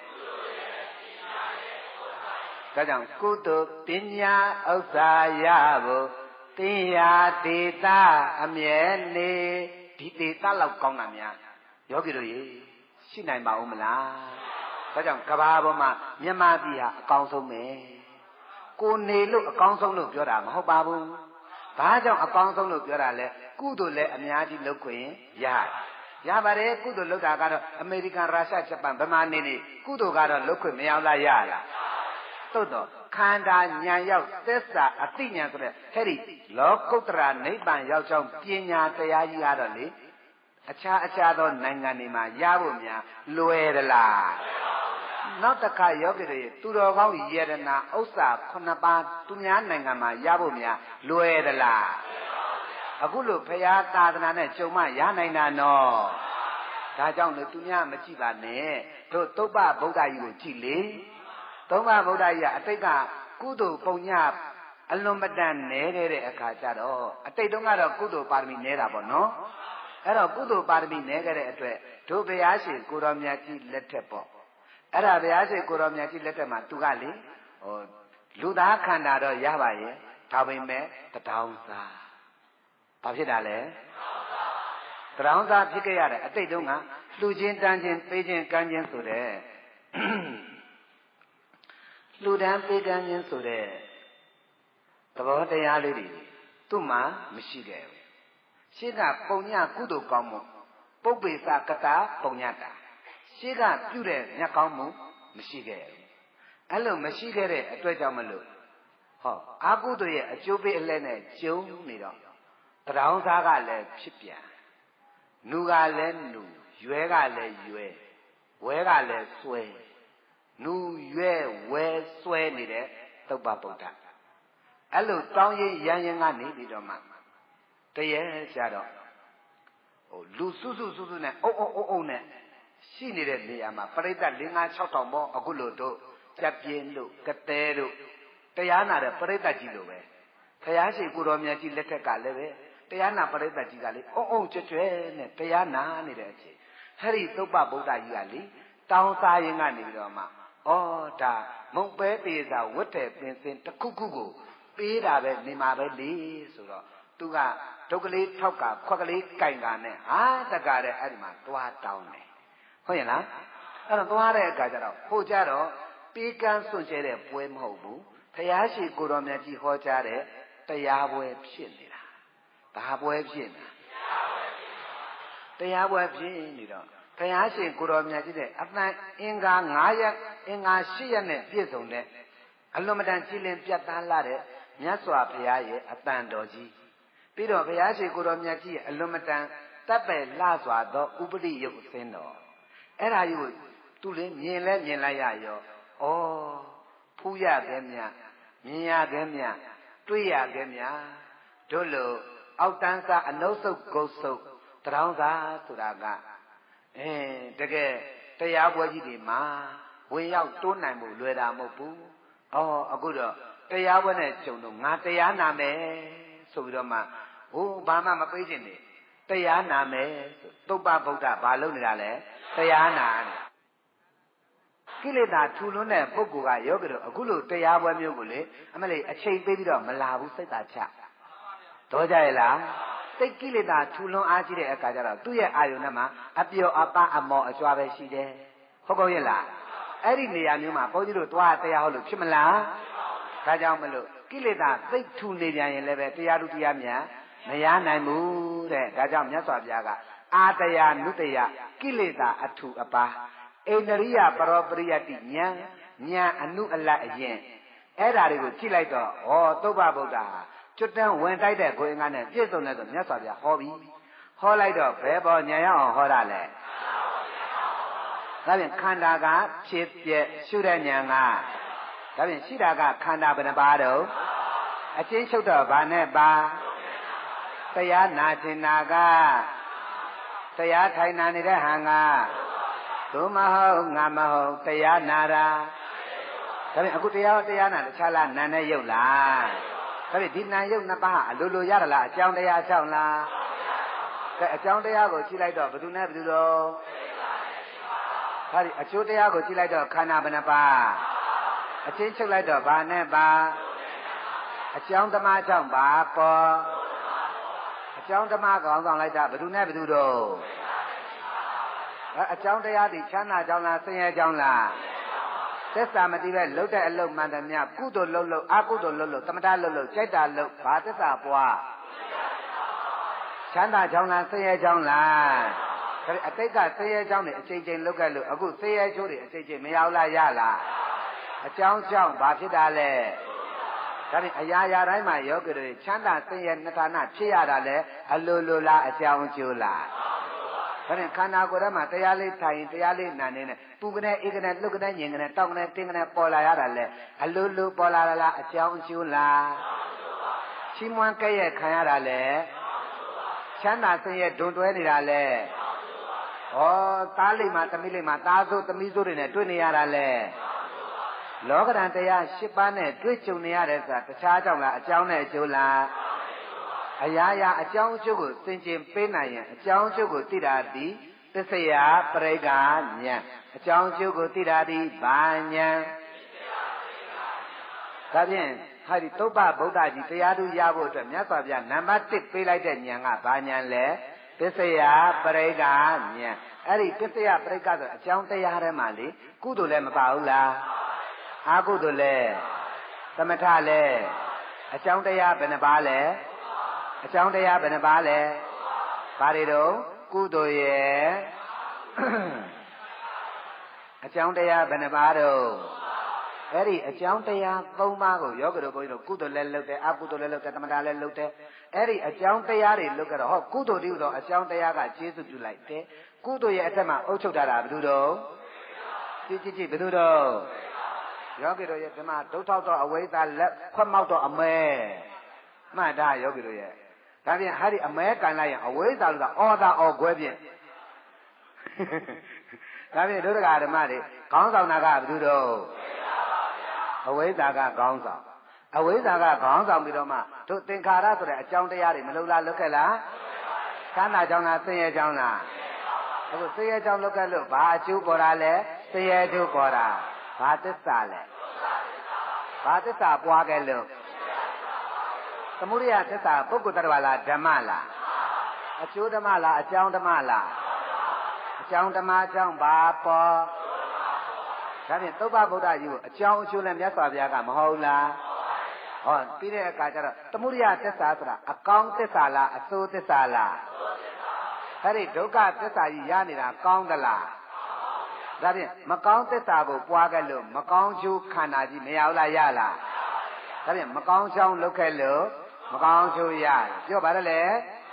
ဒါကြောင့်ကုသိုလ်ပညာဥစ္စာရဖို့တရားဒေတာအမြဲနေဒီဒေတာလောက်ကောင်းတာများယောဂီတို့ရေရှိနိုင်ပါဦးမလားဒါကြောင့်ကဘာပေါ်မှာမြန်မာပြည်ဟာအကောင်းဆုံးပဲကိုနေလို့အကောင်းဆုံးလို့ပြောတာမဟုတ်ပါဘူးဘာကြောင့်အကောင်းဆုံးလို့ပြောတာလဲကုသိုလ်လည်းအများကြီးလုပ်ခွင့်ရရပါတယ်ကုသိုလ်လုပ်တာကတော့အမေရိကန်ရုရှားဂျပန်ဗမာနေနေကုသိုလ်ကတော့လုပ်ခွင့်မရလားရလားသို့တော့ခန္ဓာဉာဏ်ရောက်သက်စာအသိဉာဏ်ဆိုတဲ့ဟဲ့ဒီလောကုတ္တရာနိဗ္ဗာန်ရောက်ကြောင်းပညာတရားကြီးကတော့လေအခြားအခြားသောနိုင်ငံတွေမှာရဖို့များလွယ်သလားနောက်တစ်ခါယောဂီတွေသူတော်ကောင်းယရနာဥစ္စာခုနှစ်ပါးသူများနိုင်ငံမှာရဖို့များလွယ်သလားအခုလိုဘုရားသာသနာနဲ့ကြုံမှရနိုင်တာနော်ဒါကြောင့်လေသူများမကြည့်ပါနဲ့တို့သုဘဗုဒ္ဓကြီးကိုကြည့်လေသုဘဗုဒ္ဓကြီးကအတိတ်ကကုသိုလ်ပုံညအလွန်မတန်နဲတဲ့အခါကျတော့အတိတ်တုန်းကတော့ကုသိုလ်ပါရမီနဲတာပေါ့နော်အဲ့တော့ကုသိုလ်ပါရမီနဲခဲ့တဲ့အတွက်တို့ဘုရားရှင်ကိုရောမြတ်ကြီးလက်ထက်ပေါ့အဲ့ဒါဘုရားရှင်ကိုရောမြတ်ကြီးလက်ထက်မှာသူကလေဟိုလူသားခန္ဓာတော့ရပါရဲ့ဒါပေမဲ့တထောင်စားဘာဖြစ်တာလဲတထောင်စားဖြစ်ခဲ့ရတဲ့အတိတ်တုန်းကလှူခြင်းတန်းခြင်းပေးခြင်းကမ်းခြင်းဆိုတဲ့လှူဒန်းပေးကမ်းခြင်းဆိုတဲ့သဘောတရားလေးတွေသူ့မှာမရှိခဲ့ဘူးရှင်းကပုံညကုသိုလ်ကောင်းမှုပုပ္ပေသကတာပုံညတာရှင်းကပြုတဲ့မြတ်ကောင်းမှုမရှိခဲ့ဘူးအဲ့လိုမရှိခဲ့တဲ့အတွက်ကြောင့်မလို့ဟောအာကုသိုလ်ရဲ့အကျိုးပေးအလဲနဲ့ကျုံနေတော့တောင်းစားကလည်းဖြစ်ပြန်နူကလည်းနူရွဲကလည်းရွဲဝဲကလည်းဆွဲနူရွဲဝဲဆွဲနေတဲ့သုဘဗုဒ္ဓအဲ့လိုတောင်းရင်ရန်ရင်ကနေပြီးတော့မှတရေကြတော့ဟိုလူစုစုစုစုနဲ့အုံအုံအုံအုံနဲ့ရှိနေတဲ့နေရာမှာပရိသတ်၄၅၆ထောင်ပေါ့အခုလို့တို့ကြက်ပြင်းတို့ကတဲတို့တရားနာတဲ့ပရိသတ်ကြီးလိုပဲဘုရားရှိခိုးတော်မြတ်ကြီးလက်ထက်ကလည်းပဲတရားနာပရိသတ်ကြီးကလေအုံအုံကြွကြွနဲ့တရားနာနေတဲ့အချိန်ဟဲ့ဒီသုဘဗုဒ္ဓကြီးကလေတောင်းစားရင်ကနေပြီးတော့မှဩဒါမုံပဲတေစာဝတ်တယ်ပင်စင်တစ်ခုခုကိုပေးတာပဲနေမှာပဲလေဆိုတော့သူကဒုက္ကလေးထောက်ကခွက်ကလေးကြိုင်တာနဲ့ဟာတကားတဲ့အဲ့ဒီမှာသွားတောင်းတယ်ဟုတ်ရဲ့လားအဲ့တော့သွားတဲ့အခါကျတော့ဟိုကြတော့ပေးကမ်းစွန့်ကျဲတဲ့ပွဲမဟုတ်ဘူးဘုရားရှိခိုးတော်မြတ်ကြီးဟောကြားတဲ့တရားပွဲဖြစ်နေတာဘာပွဲဖြစ်နေတရားပွဲဖြစ်နေတော့ဘုရားရှိခိုးတော်မြတ်ကြီးတဲ့အတန်အင်္ဂါ၅ရက်အင်္ဂါ၈ရက်နဲ့ပြည့်စုံတဲ့အလွန်မတန်ကြည်လင်ပြတ်သားလာတဲ့မြတ်စွာဘုရားရဲ့အတန်တော်ကြီးပြီးတော့ဘုရားရှိခိုးတော်မြတ်ကြီးရဲ့အလွန်မတန်တပ်ပယ်လှစွာသောဥပရိယုတ်စင်းတော်အဲ့ဒါကြီးကိုသူလေမြင်လဲမြင်လိုက်ရရောဩဖူးရခဲ့မြမြင်ရခဲ့မြတွေ့ရခဲ့မြတို့လိုအောက်တန်းစားအနုဆုတ်ဂုတ်ဆုတ်တောင်းစားဆိုတာကအဲတကယ်တရားပွဲကြီးတွေမှာဝင်ရောက်တွန်းနိုင်မှုလွယ်တာမဟုတ်ဘူးဩအခုတော့တရားပွဲနဲ့ဂျုံတော့ငါတရားနာမယ်ဆိုပြီးတော့မှဟိုဘာမှမပေးခြင်းနေတရားနာမယ်ဆိုသုဘဗုဒ္ဓဘာလုပ်နေတာလဲတရားနာတယ်ကိလေသာထူလွန်းတဲ့ပုဂ္ဂိုလ်ကယောဂီတို့အခုလိုတရားပွဲမျိုးကိုလေအမလေးအချိန်ပေးပြီးတော့မလာဘူးစိတ်သာချတော့ကြရဲ့လားစိတ်ကိလေသာထူလွန်းအားကြီးတဲ့အခါကျတော့သူ့ရဲ့အာယုန်နဲ့မှာအပျော်အပအမောအကြွားပဲရှိတယ်ဟုတ်ကောရဲ့လားအဲ့ဒီနေရာမျိုးမှာဘုန်းကြီးတို့သွားတရားဟောလို့ဖြစ်မလားဒါကြောင့်မလို့ကိလေသာစိတ်ထူနေပြန်ရင်လည်းပဲတရားသူတရားများမရနိုင်ဘူးတဲ့ဒါကြောင့်မြတ်စွာဘုရားကအာတယနုတယကိလေသာအထူအပါအိန္ဒရိယပရောပရိယတိဉာဏ်ဉာဏ်အနုအလတ်အရင်အဲ့ဓာတွေကိုကြည့်လိုက်တော့ဩသုဘဗုဒ္ဓဟာကျွတ်တန်းဝင်တိုက်တဲ့ကိုယ်ငါနဲ့ပြည့်စုံတဲ့ဆိုမြတ်စွာဘုရားဟောပြီဟောလိုက်တော့ဘယ်ပေါ်ဉာဏ်ရအောင်ဟောတာလဲဒါပြန်ခန္ဓာကဖြစ်ပြရှုတဲ့ဉာဏ်ကဒါပြန်ရှိတာကခန္ဓာဘယ်နှပါတော့အချင်းချုပ်တော့ဗာနဲ့ပါတရားနာကျင်နာကတရားထိုင်နာနေတဲ့ဟံကသို့မဟုတ်ငါမဟုတ်တရားနာတာဒါပြန်အခုတရားတရားနာတခြားလားနာနဲ့ရုပ်လားဒါပြန်ဒီနာရုပ်နှစ်ပါးအလိုလိုရတာလားအကြောင်းတရားကြောင့်လားကဲအကြောင်းတရားကိုကြည့်လိုက်တော့ဘယ်သူနဲ့ဘယ်သူတော့ဟာဒီအကျိုးတရားကိုကြည့်လိုက်တော့ခန္ဓာဘယ်နှပါအချင်းချုပ်လိုက်တော့ဘာနဲ့ပါအကြောင်းဓမ္မကြောင့်ပါပေါ်အကြောင်းဓမ္မကောင်းဆောင်လိုက်တာဘယ်သူနဲ့ဘယ်သူတော့အကြောင်းတရားဒီချမ်းသာကြောင်းလားဆင်းရဲကြောင်းလားသစ္စာမတိပဲလှုပ်တဲ့အလုပ်မှန်တယ်များကုသိုလ်လှုပ်လို့အကုသိုလ်လှုပ်လို့သမထလှုပ်လို့ကြိုက်တာလှုပ်ဘာသစ္စာပွားချမ်းသာကြောင်းလားဆင်းရဲကြောင်းလားဒါအတိတ်ကဆင်းရဲကြောင်းတွေအချိန်ချင်းလှုပ်ခဲ့လို့အခုဆင်းရဲချိုးတွေအချိန်ချင်းမရောက်လားရလားအကြောင်းကြောင့်ဘာဖြစ်တာလဲဒါဖြင့်အရာရာတိုင်းမှာယောဂီတို့ချမ်းသာဆင်းရဲနှစ်ဌာနဖြစ်ရတာလဲအလိုလိုလားအကြောင်းကျိုးလားဒါဖြင့်ခန္ဓာကိုယ်ထဲမှာတရားလေးထိုင်ရင်တရားလေးနာနေနဲ့ပူကနေအေးကနေလှုပ်ကနေညင်ကနေတောက်ကနေတင်းကနေပေါ်လာရတာလဲအလိုလိုပေါ်လာလားအကြောင်းကျိုးလားချီးမွမ်းကြဲ့ရဲ့ခံရတာလဲချမ်းသာဆင်းရဲဒုံတွဲနေတာလဲဩသားလိမ့်မှာသမီးလိမ့်မှာသားဆိုးသမီးဆိုးတွေနဲ့တွေ့နေရတာလဲလောကဓာတ်တရား၈ပါးနဲ့တွေ့ကြုံနေရတဲ့ဆိုတာတခြားကြောင့်လားအကြောင်းနဲ့အကျိုးလားအရာရာအကြောင်းအကျိုးကိုသင်ကျင်ပေးနိုင်ရင်အကြောင်းအကျိုးကိုသိတာသည်သစ္စယပရိက္ခဉာဏ်အကြောင်းအကျိုးကိုသိတာသည်ဘာဉာဏ်ဒါဖြင့်ဟာဒီသုပ္ပဗုဒ္ဓကြီးတရားသူရဖို့အတွက်မြတ်စွာဘုရားနံပါတ်တစ်ပေးလိုက်တဲ့ဉာဏ်ကဘာဉာဏ်လဲသစ္စယပရိက္ခဉာဏ်အဲ့ဒီသစ္စယပရိက္ခဆိုအကြောင်းတရားထဲမှာလေကုသိုလ်လည်းမပါဘူးလားအာကုသိုလ်လဲသမထလဲအကြောင်းတရားဘယ်နှပါးလဲအကြောင်းတရားဘယ်နှပါးလဲဘာတွေတော့ကုသိုလ်ရဲ့အကြောင်းတရားဘယ်နှပါးတော့အဲ့ဒီအကြောင်းတရား၃ပါးကိုယောဂီတို့ဘုန်းကြီးတို့ကုသိုလ်လည်းလုပ်တယ်အကုသိုလ်လည်းလုပ်တယ်သမထလည်းလုပ်တယ်အဲ့ဒီအကြောင်းတရားတွေလုပ်ကြတော့ဟောကုသိုလ်တည်းဆိုအကြောင်းတရားကကျေးဇူးပြုလိုက်တယ်ကုသိုလ်ရဲ့အထက်မှာအုပ်ချုပ်တာဘယ်သူတော့ကြည့်ကြည့်ကြည့်ဘယ်သူတော့ယောဂီတို့ရဲ့ဒီမှာဒုထောက်တော့အဝိဇ္ဇာလက်ခွက်မောက်တော့အမဲမှတ်တာယောဂီတို့ရဲ့ဒါဖြင့်ဟာဒီအမဲကန်လိုက်ရင်အဝိဇ္ဇာလို့ကအော်တာအော်ခွဲဖြင့်ဒါဖြင့်ဒုဒကာဓမ္မတွေခေါင်းဆောင်တာကဘယ်သူတော့အဝိဇ္ဇာကခေါင်းဆောင်အဝိဇ္ဇာကခေါင်းဆောင်ပြီးတော့မှတို့သင်္ခါရဆိုတဲ့အကြောင်းတရားတွေမလုံလားလွတ်ခဲ့လားခန္ဓာကြောင့်လားဆင်းရဲကြောင့်လားအခုဆင်းရဲကြောင့်လွတ်ခဲ့လို့ဘာအကျိုးပေါ်တာလဲဆင်းရဲအကျိုးပေါ်တာဘာသစ္စာလဲဘာသစ္စာပွားခဲ့လို့သမုဒိယသစ္စာပုဂ္ဂိုလ်တ attva လားဓမ္မလားအကျိုးဓမ္မလားအကြောင်းဓမ္မလားအကြောင်းဓမ္မကြောင့်ဘာပေါ်ဒါဖြင့်သုပ္ပဗုဒ္ဓကြီးကိုအကြောင်းအကျိုးနဲ့မြတ်စွာဘုရားကမဟုတ်လားဟောပြီးတဲ့အခါကျတော့သမုဒိယသစ္စာဆိုတာအကောင်းသစ္စာလားအဆိုးသစ္စာလားအဲ့ဒီဒုက္ခသစ္စာကြီးရနေတာကောင်းသလားဒါဖြင့်မကောင်းသစ္စာကိုပွားခဲ့လို့မကောင်းကျိုးခန္ဓာကြီးမရဘူးလားရလားဒါဖြင့်မကောင်းချောင်းလုပ်ခဲ့လို့မကောင်းကျိုးရတယ်ပြောပါရလေ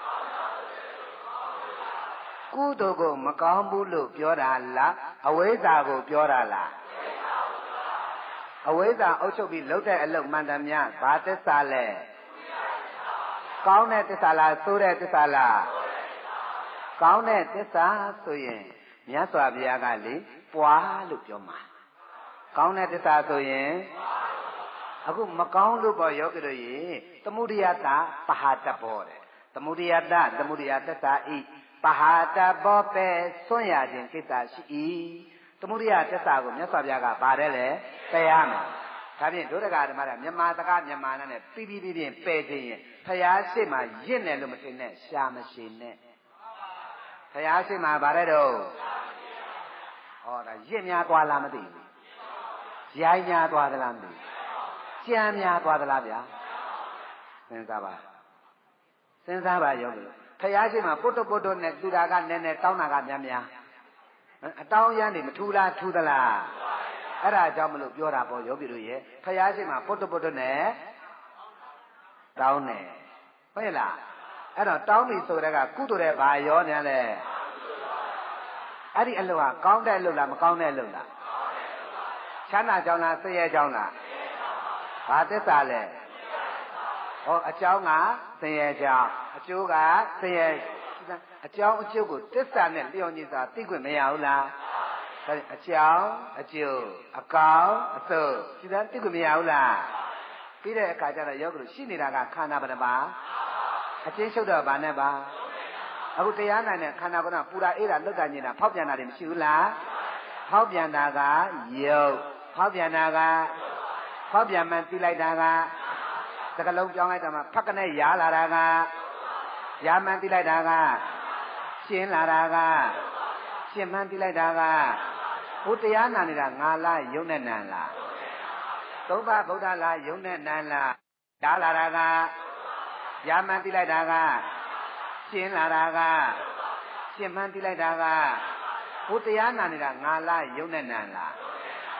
ကုသိုလ်ကိုမကောင်းဘူးလို့ပြောတာလားအဝိဇ္ဇာကိုပြောတာလားအဝိဇ္ဇာအုပ်ချုပ်ပြီးလုပ်တဲ့အလုပ်မှန်တယ်များဘာသစ္စာလဲကောင်းတဲ့သစ္စာလားဆိုးတဲ့သစ္စာလားကောင်းတဲ့သစ္စာဆိုရင်မြတ်စွာဘုရားကလေပွားလို့ပြောမှာကောင်းတဲ့သစ္စာဆိုရင်အခုမကောင်းလို့ပေါ့ယောဂီတို့ရေသမုဒိယတပဟာတဘောတဲ့သမုဒိယတသမုဒိယသစ္စာဤပဟာတဘောပဲဆွံ့ရခြင်းကိစ္စရှိ၏သမုဒိယသစ္စာကိုမြတ်စွာဘုရားကပါတယ်လေတရားမယ်ဒါဖြင့်ဒုဒကာဓမ္မကမြန်မာစကားမြန်မာနဲ့ပြီးပြီးပြီးပြင်ပယ်ခြင်းရင်ဖျားရှိမှရင့်တယ်လို့မထင်နဲ့ရှာမရှိနဲ့ဖျားရှိမှဗါတဲ့တော့ဟောဒါရင့်များသွားလားမသိဘူးရိုင်းများသွားသလားမသိဘူးကြံများသွားသလားဗျာစဉ်းစားပါစဉ်းစားပါယောဂီဖျားရှိမှပုတ္တပုတ္တနဲ့သူတာကနည်းနည်းတောင်းတာကများများအတောင်းရမ်းနေမထူလားထူသလားအဲ့ဒါကြောင့်မလို့ပြောတာပေါ့ယောဂီတို့ရဲ့ဖျားရှိမှပုတ္တပုတ္တနဲ့တောင်းတယ်ဟုတ်လားအဲ့တော့တောင်းပြီဆိုတဲ့ကကုသိုလ်တဲ့ဘာရောနေလဲအဲ့ဒီအလုပ်ဟာကောင်းတဲ့အလုပ်လားမကောင်းတဲ့အလုပ်လားချမ်းသာကြောင်းလားဆင်းရဲကြောင်းလားဘာသစ္စာလဲဟောအကြောင်းကဆင်းရဲကြောင်းအကျိုးကဆင်းရဲအကြောင်းအကျိုးကိုသစ္စာနဲ့လျော်ညီစွာသိခွင့်မရဘူးလားအကြောင်းအကျိုးအကောင်းအဆိုးဒီသားသိခွင့်မရဘူးလားပြီးတဲ့အခါကျတော့ယောဂီတို့ရှိနေတာကခန္ဓာဘယ်နှပါအချင်းချုပ်တော့ဗာနဲ့ပါအခုတရားနိုင်တဲ့ခန္ဓာကပူတာအေးတာလွတ်တာညင်တာဖောက်ပြန်တာတွေမရှိဘူးလားဖောက်ပြန်တာကယုတ်ဖောက်ပြန်တာကဖောက်ပြန်မှန်သိလိုက်တာကစကလုံးပြောင်းလိုက်တာမှဖက်ကနေရားလာတာကရာမှန်သိလိုက်တာကရှင်းလာတာကရှင်းမှန်သိလိုက်တာကဘုတရားနာနေတာငါလားယုံနဲ့နံလားသုံးပါးဗုဒ္ဓလားယုံနဲ့နံလားဒါလာတာကရာမှန်သိလိုက်တာကရှင်းလာတာကရှင်းမှန်သိလိုက်တာကဘုတရားနာနေတာငါလားယုံနဲ့နံလား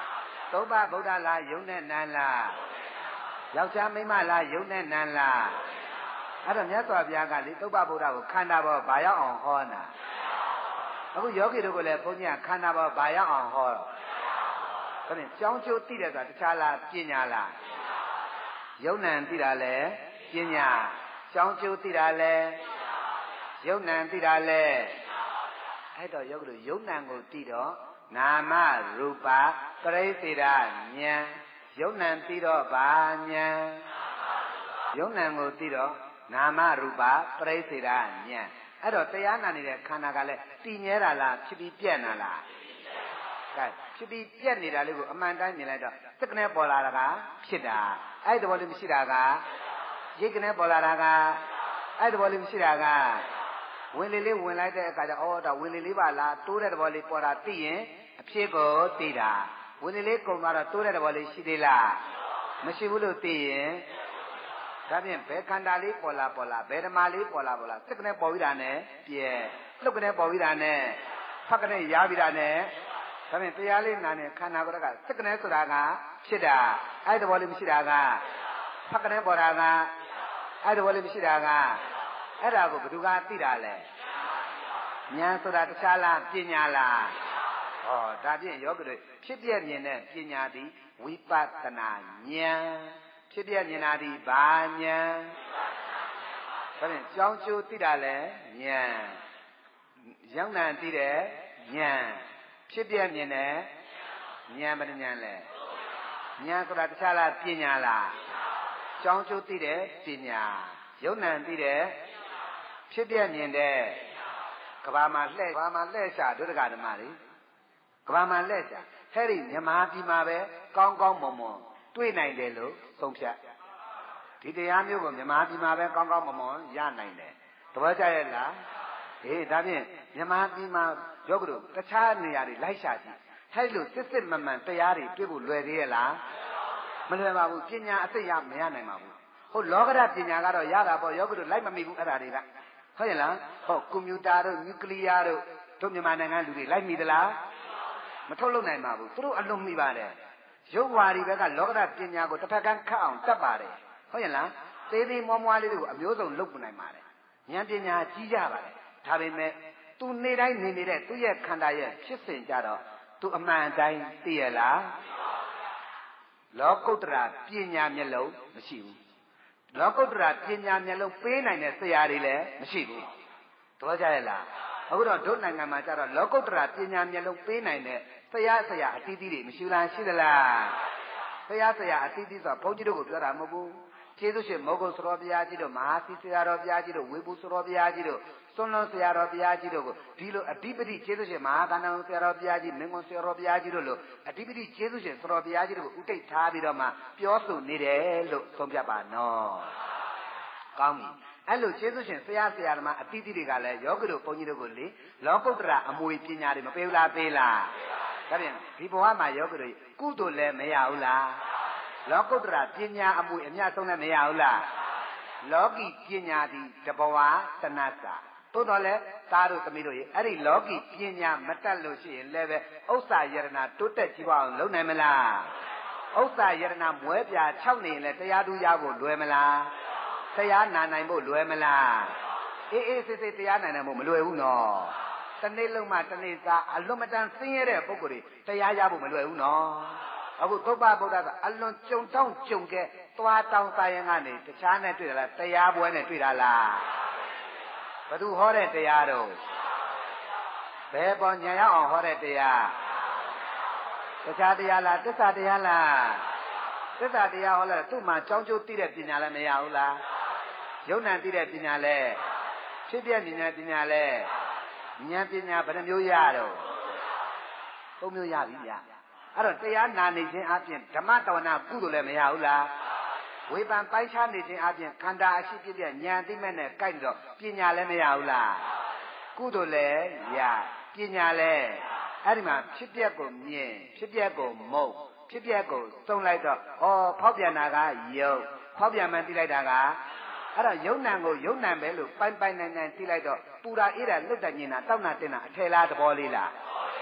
သုဘဗုဒ္ဓလားယုံနဲ့နန်းလားယောက်ျားမိန်းမလားယုံနဲ့နန်းလားအဲ့တော့မြတ်စွာဘုရားကလေသုဘဗုဒ္ဓကိုခန္ဓာဘောဘာရောက်အောင်ဟောနာအခုယောဂီတို့ကလည်းဘုန်းကြီးကခန္ဓာဘောဘာရောက်အောင်ဟောတော့ဒါဖြင့်ကြောင်းကျိုးသိတယ်ဆိုတာတခြားလားပညာလားယုံ nant သိတာလဲပညာကြောင်းကျိုးသိတာလဲယုံ nant သိတာလဲအဲ့တော့ယောဂီတို့ယုံ nant ကိုသိတော့နာမရူပပရိသေဒဉာဏ်ယုံ nant သိတော့ဘာဉာဏ်ယုံ nant ကိုသိတော့နာမရူပပရိသေဒဉာဏ်အဲ့တော့တရားနာနေတဲ့ခန္ဓာကလည်းတည်မြဲတာလားဖြစ်ပြီးပြက်နာလားကဲဖြစ်ပြီးပြက်နေတာလေးကိုအမှန်တိုင်းမြင်လိုက်တော့စက္ကနဲ့ပေါ်လာတာကဖြစ်တာအဲ့ဒီဘောလေးမရှိတာကရိတ်ကနေပေါ်လာတာကအဲ့ဒီဘောလေးမရှိတာကဝင်လေလေးဝင်လိုက်တဲ့အခါကျအော်ဒါဝင်လေလေးပါလားတိုးတဲ့ဘောလေးပေါ်တာသိရင်အဖြစ်ကိုသိတာဝင်လေလေးကုန်သွားတော့တိုးတဲ့ဘောလေးရှိသေးလားမရှိဘူးလို့သိရင်ဒါဖြင့်ဘယ်ခန္ဓာလေးပေါ်လာပေါ်လာဘယ်ဓမ္မလေးပေါ်လာပေါ်လာစက္ကနဲ့ပေါ်ပြီးတာနဲ့ပြဲလှုပ်ကနေပေါ်ပြီးတာနဲ့ဖက်ကနေရားပြီးတာနဲ့ဒါဖြင့်တရားလေးနာနဲ့ခန္ဓာကိုယ်ကစက္ကနဲ့ဆိုတာကဖြစ်တာအဲ့ဒီဘောလေးမရှိတာကဖက်ကနေပေါ်တာကအဲ့ဒီဘောလေးမရှိတာကအဲ့ဒါကိုဘယ်သူကသိတာလဲဉာဏ်ဆိုတာတခြားလားပညာလားဟောဒါဖြင့်ယောဂီတို့ဖြစ်ပြမြင်တဲ့ပညာသည်ဝိပဿနာဉာဏ်ဖြစ်ပြမြင်တာဒီဘာဉာဏ်ဒါဖြင့်ကြောင်းကျိုးသိတာလဲဉာဏ်ရောက်နံသိတဲ့ဉာဏ်ဖြစ်ပြမြင်တဲ့ဉာဏ်ဘယ်ဉာဏ်လဲဉာဏ်ဆိုတာတခြားလားပညာလားကြောင်းကျိုးသိတဲ့ပညာယုံနံသိတဲ့ဖြစ်ပြမြင်တဲ့ကဘာမှာလှဲ့ကဘာမှာလှဲ့ရှာဒုဒကဓမ္မတွေကဘာမှာလှဲ့ရှာဟဲ့ဒီမြမပြည်မှာပဲကောင်းကောင်းမွန်မွန်တွေ့နိုင်တယ်လို့သုံးဖြတ်ဒီတရားမျိုးကိုမြမပြည်မှာပဲကောင်းကောင်းမွန်မွန်ရနိုင်တယ်သဘောကျရဲ့လားဟေးဒါဖြင့်မြမပြည်မှာယောဂတို့တခြားနေရာတွေလိုက်ရှာကြည့်ဟဲ့လို့စစ်စစ်မှန်မှန်တရားတွေတွေ့ဖို့လွယ်သေးရဲ့လားမလွယ်ပါဘူးပညာအသိရမရနိုင်ပါဘူးဟုတ်လောကဓာတ်ပညာကတော့ရတာပေါ့ယောဂတို့လိုက်မမိဘူးအဲ့ဒါတွေကဟုတ်ရဲ့လားဟုတ်ကွန်ပျူတာတို့နျူကလ িয়ার တို့တို့မြန်မာနိုင်ငံလူတွေလိုက်မိသလားမထုတ်လုပ်နိုင်ပါဘူးသူတို့အလုံးမိပါတယ်ရုပ်ဝါဒီဘက်ကလောကဓာတ်ပညာကိုတစ်ဖက်ကခတ်အောင်တတ်ပါတယ်ဟုတ်ရဲ့လားသေးသေးမွားမွားလေးတွေကိုအမျိုးစုံလုပ်နိုင်ပါတယ်ဉာဏ်ပညာကြီးကြပါတယ်ဒါပေမဲ့သူနေတိုင်းနေနေတဲ့သူ့ရဲ့ခန္ဓာရဲ့ဖြစ်စဉ်ကြတော့သူအမှန်တိုင်းသိရလားလောကုတ္တရာပညာမျက်လုံးမရှိဘူးလောကုတ္တရာပညာမျက်လုံးပေးနိုင်တဲ့ဆရာတွေလည်းမရှိဘူးသဘောကျရဲ့လားအခုတော့ဒုနိုင်ငံမှာကျတော့လောကုတ္တရာပညာမျက်လုံးပေးနိုင်တဲ့ဆရာဆရာအတီးတီးတွေမရှိလားရှိသလားဆရာဆရာအတီးတီးဆိုတော့ဘုန်းကြီးတို့ကိုပြောတာမဟုတ်ဘူးကျေးဇူးရှင်မောဂုတ်စရောဘုရားကြီးတို့မဟာစီဆရာတော်ဘုရားကြီးတို့ဝေဘူးစရောဘုရားကြီးတို့စွန်းလွန်ဆရာတော်ဘုရားကြီးတို့ကိုဒီလိုအဓိပတိကျေးဇူးရှင်မဟာကန္တန်ဆရာတော်ဘုရားကြီးမင်းကွန်ဆရာတော်ဘုရားကြီးတို့လိုအဓိပတိကျေးဇူးရှင်စရောဘုရားကြီးတို့ကိုဥတိတ်ထားပြီးတော့မှပြောဆိုနေတယ်လို့သုံးပြပါနော်ကောင်းပြီအဲ့လိုကျေးဇူးရှင်ဆရာဆရာဓမ္မအတိတိတွေကလည်းယောဂီတို့ဘုန်းကြီးတို့ကိုလေလောကုတ္တရာအမွေပညာတွေမပေးဘူးလားပေးလားဒါဖြင့်ဒီဘဝမှာယောဂီတို့ကုသိုလ်လည်းမရဘူးလားလောကုတ္တရာပညာအမွေအမြတ်ဆုံးလည်းမရဘူးလားလောကီပညာသည်တဘဝတဏ္ဍစာသို့တော်လည်းသားတို့သမီးတို့ရေအဲ့ဒီလောကီပညာမတတ်လို့ရှိရင်လည်းပဲဥစ္စာယရဏတိုးတက်ကြည့်ပါအောင်လုပ်နိုင်မလားဥစ္စာယရဏမွဲပြာ၆နေရင်လည်းတရားသူရဖို့လွယ်မလားတရားနာနိုင်ဖို့လွယ်မလားအေးအေးစစ်စစ်တရားနာနိုင်ဖို့မလွယ်ဘူးနော်တနေ့လုံးမှတနေ့စားအလွန်မတန်ဆင်းရဲတဲ့ပုဂ္ဂိုလ်တွေတရားရဖို့မလွယ်ဘူးနော်အခုသုဘဗုဒ္ဓကအလွန်ကြုံတောင်းကြုံခဲ့သွားတောင်းစားရင်ကနေတခြားနဲ့တွေ့တာလားတရားပွဲနဲ့တွေ့တာလားဘသူဟောတဲ့တရားတော့ဘယ်ပေါ်ညာရောက်အောင်ဟောတဲ့တရားတခြားတရားလားသစ္စာတရားလားသစ္စာတရားဟောလဲသူ့မှာကြောင်းကျိုးသိတဲ့ပညာလည်းမရဘူးလားယုံ nant သိတဲ့ပညာလည်းဖြစ်ပြဉာဏ်ပညာလည်းဉာဏ်ပညာဘယ်နှမျိုးရတော့သုံးမျိုးရပြီဗျအဲ့တော့တရားနာနေခြင်းအပြင်ဓမ္မတဝနာကုသိုလ်လည်းမရဘူးလားဝေဖန်ပိုင်းခြားနေခြင်းအပြင်ခန္ဓာအရှိပြည့်ပြည့်ဉာဏ်သိမဲ့နဲ့ကြိုက်တော့ပညာလည်းမရဘူးလားကုသိုလ်လည်းရပညာလည်းအဲ့ဒီမှာဖြစ်ပြက်ကိုမြင်ဖြစ်ပြက်ကိုမုတ်ဖြစ်ပြက်ကိုသုံးလိုက်တော့ဩဖောက်ပြန်တာကယုတ်ဖောက်ပြန်မှသိလိုက်တာကအဲ့တော့ယုံ nant ကိုယုံ nant ပဲလို့ပိုင်းပိုင်းနိုင်နိုင်သိလိုက်တော့ပူရာအေးတာလွတ်တညင်တာတောက်နာတင်တာအထယ်လားသဘောလေးလား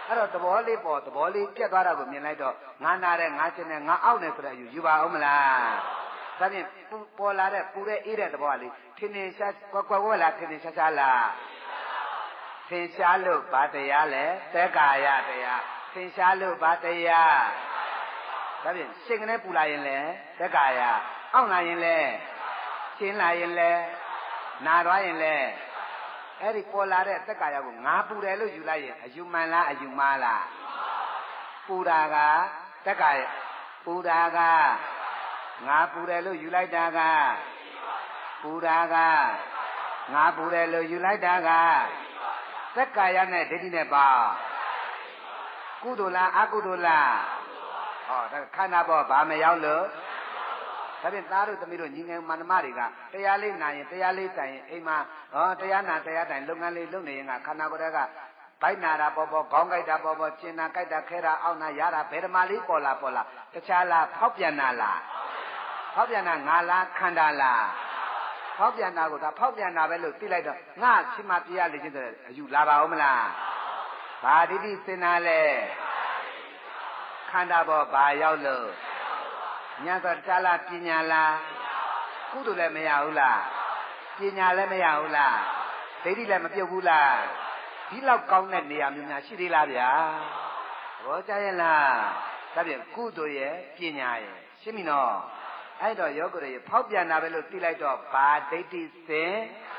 အဲ့တော့သဘောလေးပေါ်သဘောလေးပြတ်သွားတာကိုမြင်လိုက်တော့ငါနာတဲ့ငါကျင်တဲ့ငါအောက်နေဆိုတဲ့အယူယူပါအောင်မလားဒါဖြင့်ပေါ်လာတဲ့ပူတဲ့အေးတဲ့သဘောကလေထင်ထင်ရှားကွက်ကွက်ဝဲလားထင်ထင်ရှားရှားလားထင်ရှားလို့ဗာတရားလဲသက်ကာယတရားထင်ရှားလို့ဗာတရားဒါဖြင့်ရှင်ကနေပူလာရင်လဲသက်ကာယအောက်လာရင်လဲရှင်းလာရင်လဲနာသွားရင်လဲအဲ့ဒီပေါ်လာတဲ့သက်ကာယကိုငါပူတယ်လို့ယူလိုက်ရင်အယူမှန်လားအယူမှားလားပူတာကသက်ကာယပူတာကငါပူတယ်လို့ယူလိုက်တာကပူတာကငါပူတယ်လို့ယူလိုက်တာကသက်ကာယနဲ့ဒိဋ္ဌိနဲ့ပါကုသိုလ်လားအကုသိုလ်လားဟောဒါခန္ဓာပေါ်ဘာမရောက်လို့ဒါဖြင့်သားတို့သမီးတို့ညီငယ်မန္တမတွေကတရားလေးနာရင်တရားလေးတိုင်ရင်အိမ်မှာဟောတရားနာတရားတိုင်လုပ်ငန်းလေးလုပ်နေရင်ကခန္ဓာကိုယ်ကဘိုက်နာတာပေါ်ပေါ်ခေါင်းကိုက်တာပေါ်ပေါ်ကျင်နာကိုက်တာခဲတာအောက်နာရတာဘယ်ဓမ္မလေးပေါ်လာပေါ်လာတခြားလားဖောက်ပြန်တာလားဖောက်ပြန်တာငါလားခန္ဓာလားဖောက်ပြန်တာကိုဒါဖောက်ပြန်တာပဲလို့သိလိုက်တော့ငါရှိမှပြရလေချင်းတဲ့အယူလာပါဦးမလားဘာဒိဋ္ဌိစင်နာလဲခန္ဓာပေါ်ဘာရောက်လို့ညာဆိုတခြားလားပညာလားကုသိုလ်လည်းမရဘူးလားပညာလည်းမရဘူးလားဒိဋ္ဌိလည်းမပြုတ်ဘူးလားဒီလောက်ကောင်းတဲ့နေရာမျိုးများရှိသေးလားဗျာသဘောကျရဲ့လားဒါဖြင့်ကုသိုလ်ရဲ့ပညာရဲ့ရှင်းပြီနော်အဲ့တော့ယောဂရရေဖောက်ပြန်တာပဲလို့သိလိုက်တော့ဘာဒိဋ္ဌိစင်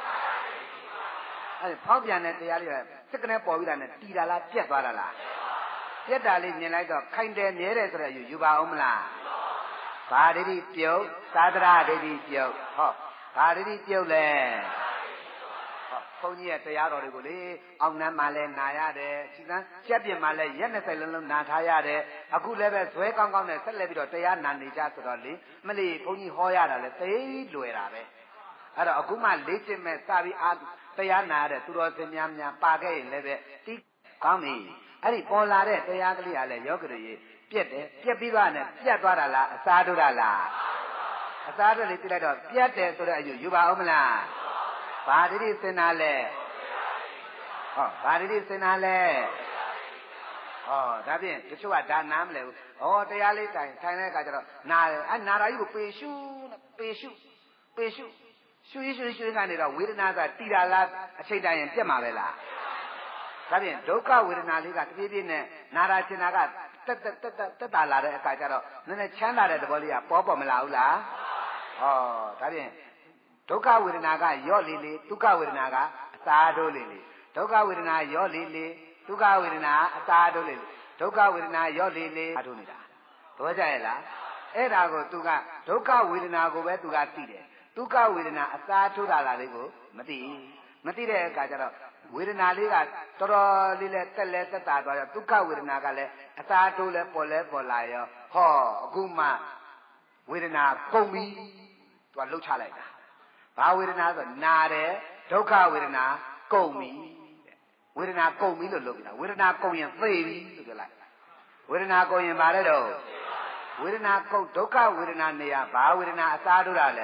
အဲ့ဖောက်ပြန်တဲ့တရားလေးကစက္ကနဲ့ပေါ်ပြီးတာနဲ့တီတာလားပြက်သွားတာလားပြက်တာလေးမြင်လိုက်တော့ခိုင်တယ်မြဲတယ်ဆိုတော့ယူယူပါအောင်မလားဘာဒိဋ္ဌိပြုတ်သာသနာဒိဋ္ဌိပြုတ်ဟောဘာဒိဋ္ဌိပြုတ်လဲဟောဘုန်းကြီးရဲ့တရားတော်တွေကိုလေအောင်နှမ်းမှလည်းနာရတယ်စီကံကြက်ပြင်းမှလည်းရက်နှစ်လုံးလုံးနာထားရတယ်အခုလည်းပဲဇွဲကောင်းကောင်းနဲ့ဆက်လက်ပြီးတော့တရားနာနေကြဆိုတော့လေမလီဘုန်းကြီးဟောရတာလေသိလွယ်တာပဲအဲ့တော့အခုမှလေ့ကျင့်မဲ့စပြီးအားတရားနာရတဲ့သူတော်စင်များများပါခဲ့ရင်လည်းပဲတီးကောင်းပြီအဲ့ဒီပေါ်လာတဲ့တရားကလေးကလည်းယောဂရည်ပြက်တယ်ပြက်ပြီးသွားတယ်ပြတ်သွားတာလားအစားတို့တာလားအစားတို့လေးသိလိုက်တော့ပြတ်တယ်ဆိုတဲ့အယူယူပါဦးမလားဘာဒိဋ္ဌိစင်နာလဲဟောဘာဒိဋ္ဌိစင်နာလဲဟောဒါဖြင့်တချို့ကဒါနားမလဲဘူးဟောတရားလေးတိုင်ထိုင်တဲ့အခါကျတော့နာတယ်အဲနာတာကြီးကိုပေရှုပေရှုပေရှုရှုရရှုရှုကနေတော့ဝေဒနာကတီတာလားအချိန်တိုင်းရင်ပြတ်မှာပဲလားဒါဖြင့်ဒုက္ခဝေဒနာလေးကတပြေးပြေးနဲ့နာတာကျင်တာကတက်တက်တက်တက်တက်တာလာတဲ့အခါကျတော့နည်းနည်းချမ်းသာတဲ့သဘောလေးကပေါ်ပေါ်မလာဘူးလားဟောဒါဖြင့်ဒုက္ခဝေဒနာကရော့လေလေဒုက္ခဝေဒနာကအစာတိုးလေလေဒုက္ခဝေဒနာရော့လေလေဒုက္ခဝေဒနာအစာတိုးလေလေဒုက္ခဝေဒနာရော့လေလေအတိုးနေတာသဘောကျရဲ့လားအဲ့ဒါကိုသူကဒုက္ခဝေဒနာကိုပဲသူကသိတယ်ဒုက္ခဝေဒနာအစာတိုးတာလားလေးကိုမသိမသိတဲ့အခါကျတော့ဝေဒနာလေးကတော်တော်လေးလဲတက်လဲတက်တာသွားရောဒုက္ခဝေဒနာကလည်းအစာတိုးလဲပေါ်လဲပေါ်လာရောဟောအခုမှဝေဒနာကုန်ပြီသူကလှုပ်ချလိုက်တာဘာဝေဒနာဆိုနာတယ်ဒုက္ခဝေဒနာကုန်ပြီဝေဒနာကုန်ပြီလို့လုပ်ပြတာဝေဒနာကုန်ရင်သိပြီလို့ပြောလိုက်ဝေဒနာကုန်ရင်ဘာလဲတော့ဝေဒနာကုန်ဒုက္ခဝေဒနာနေရဘာဝေဒနာအစားတို့တာလဲ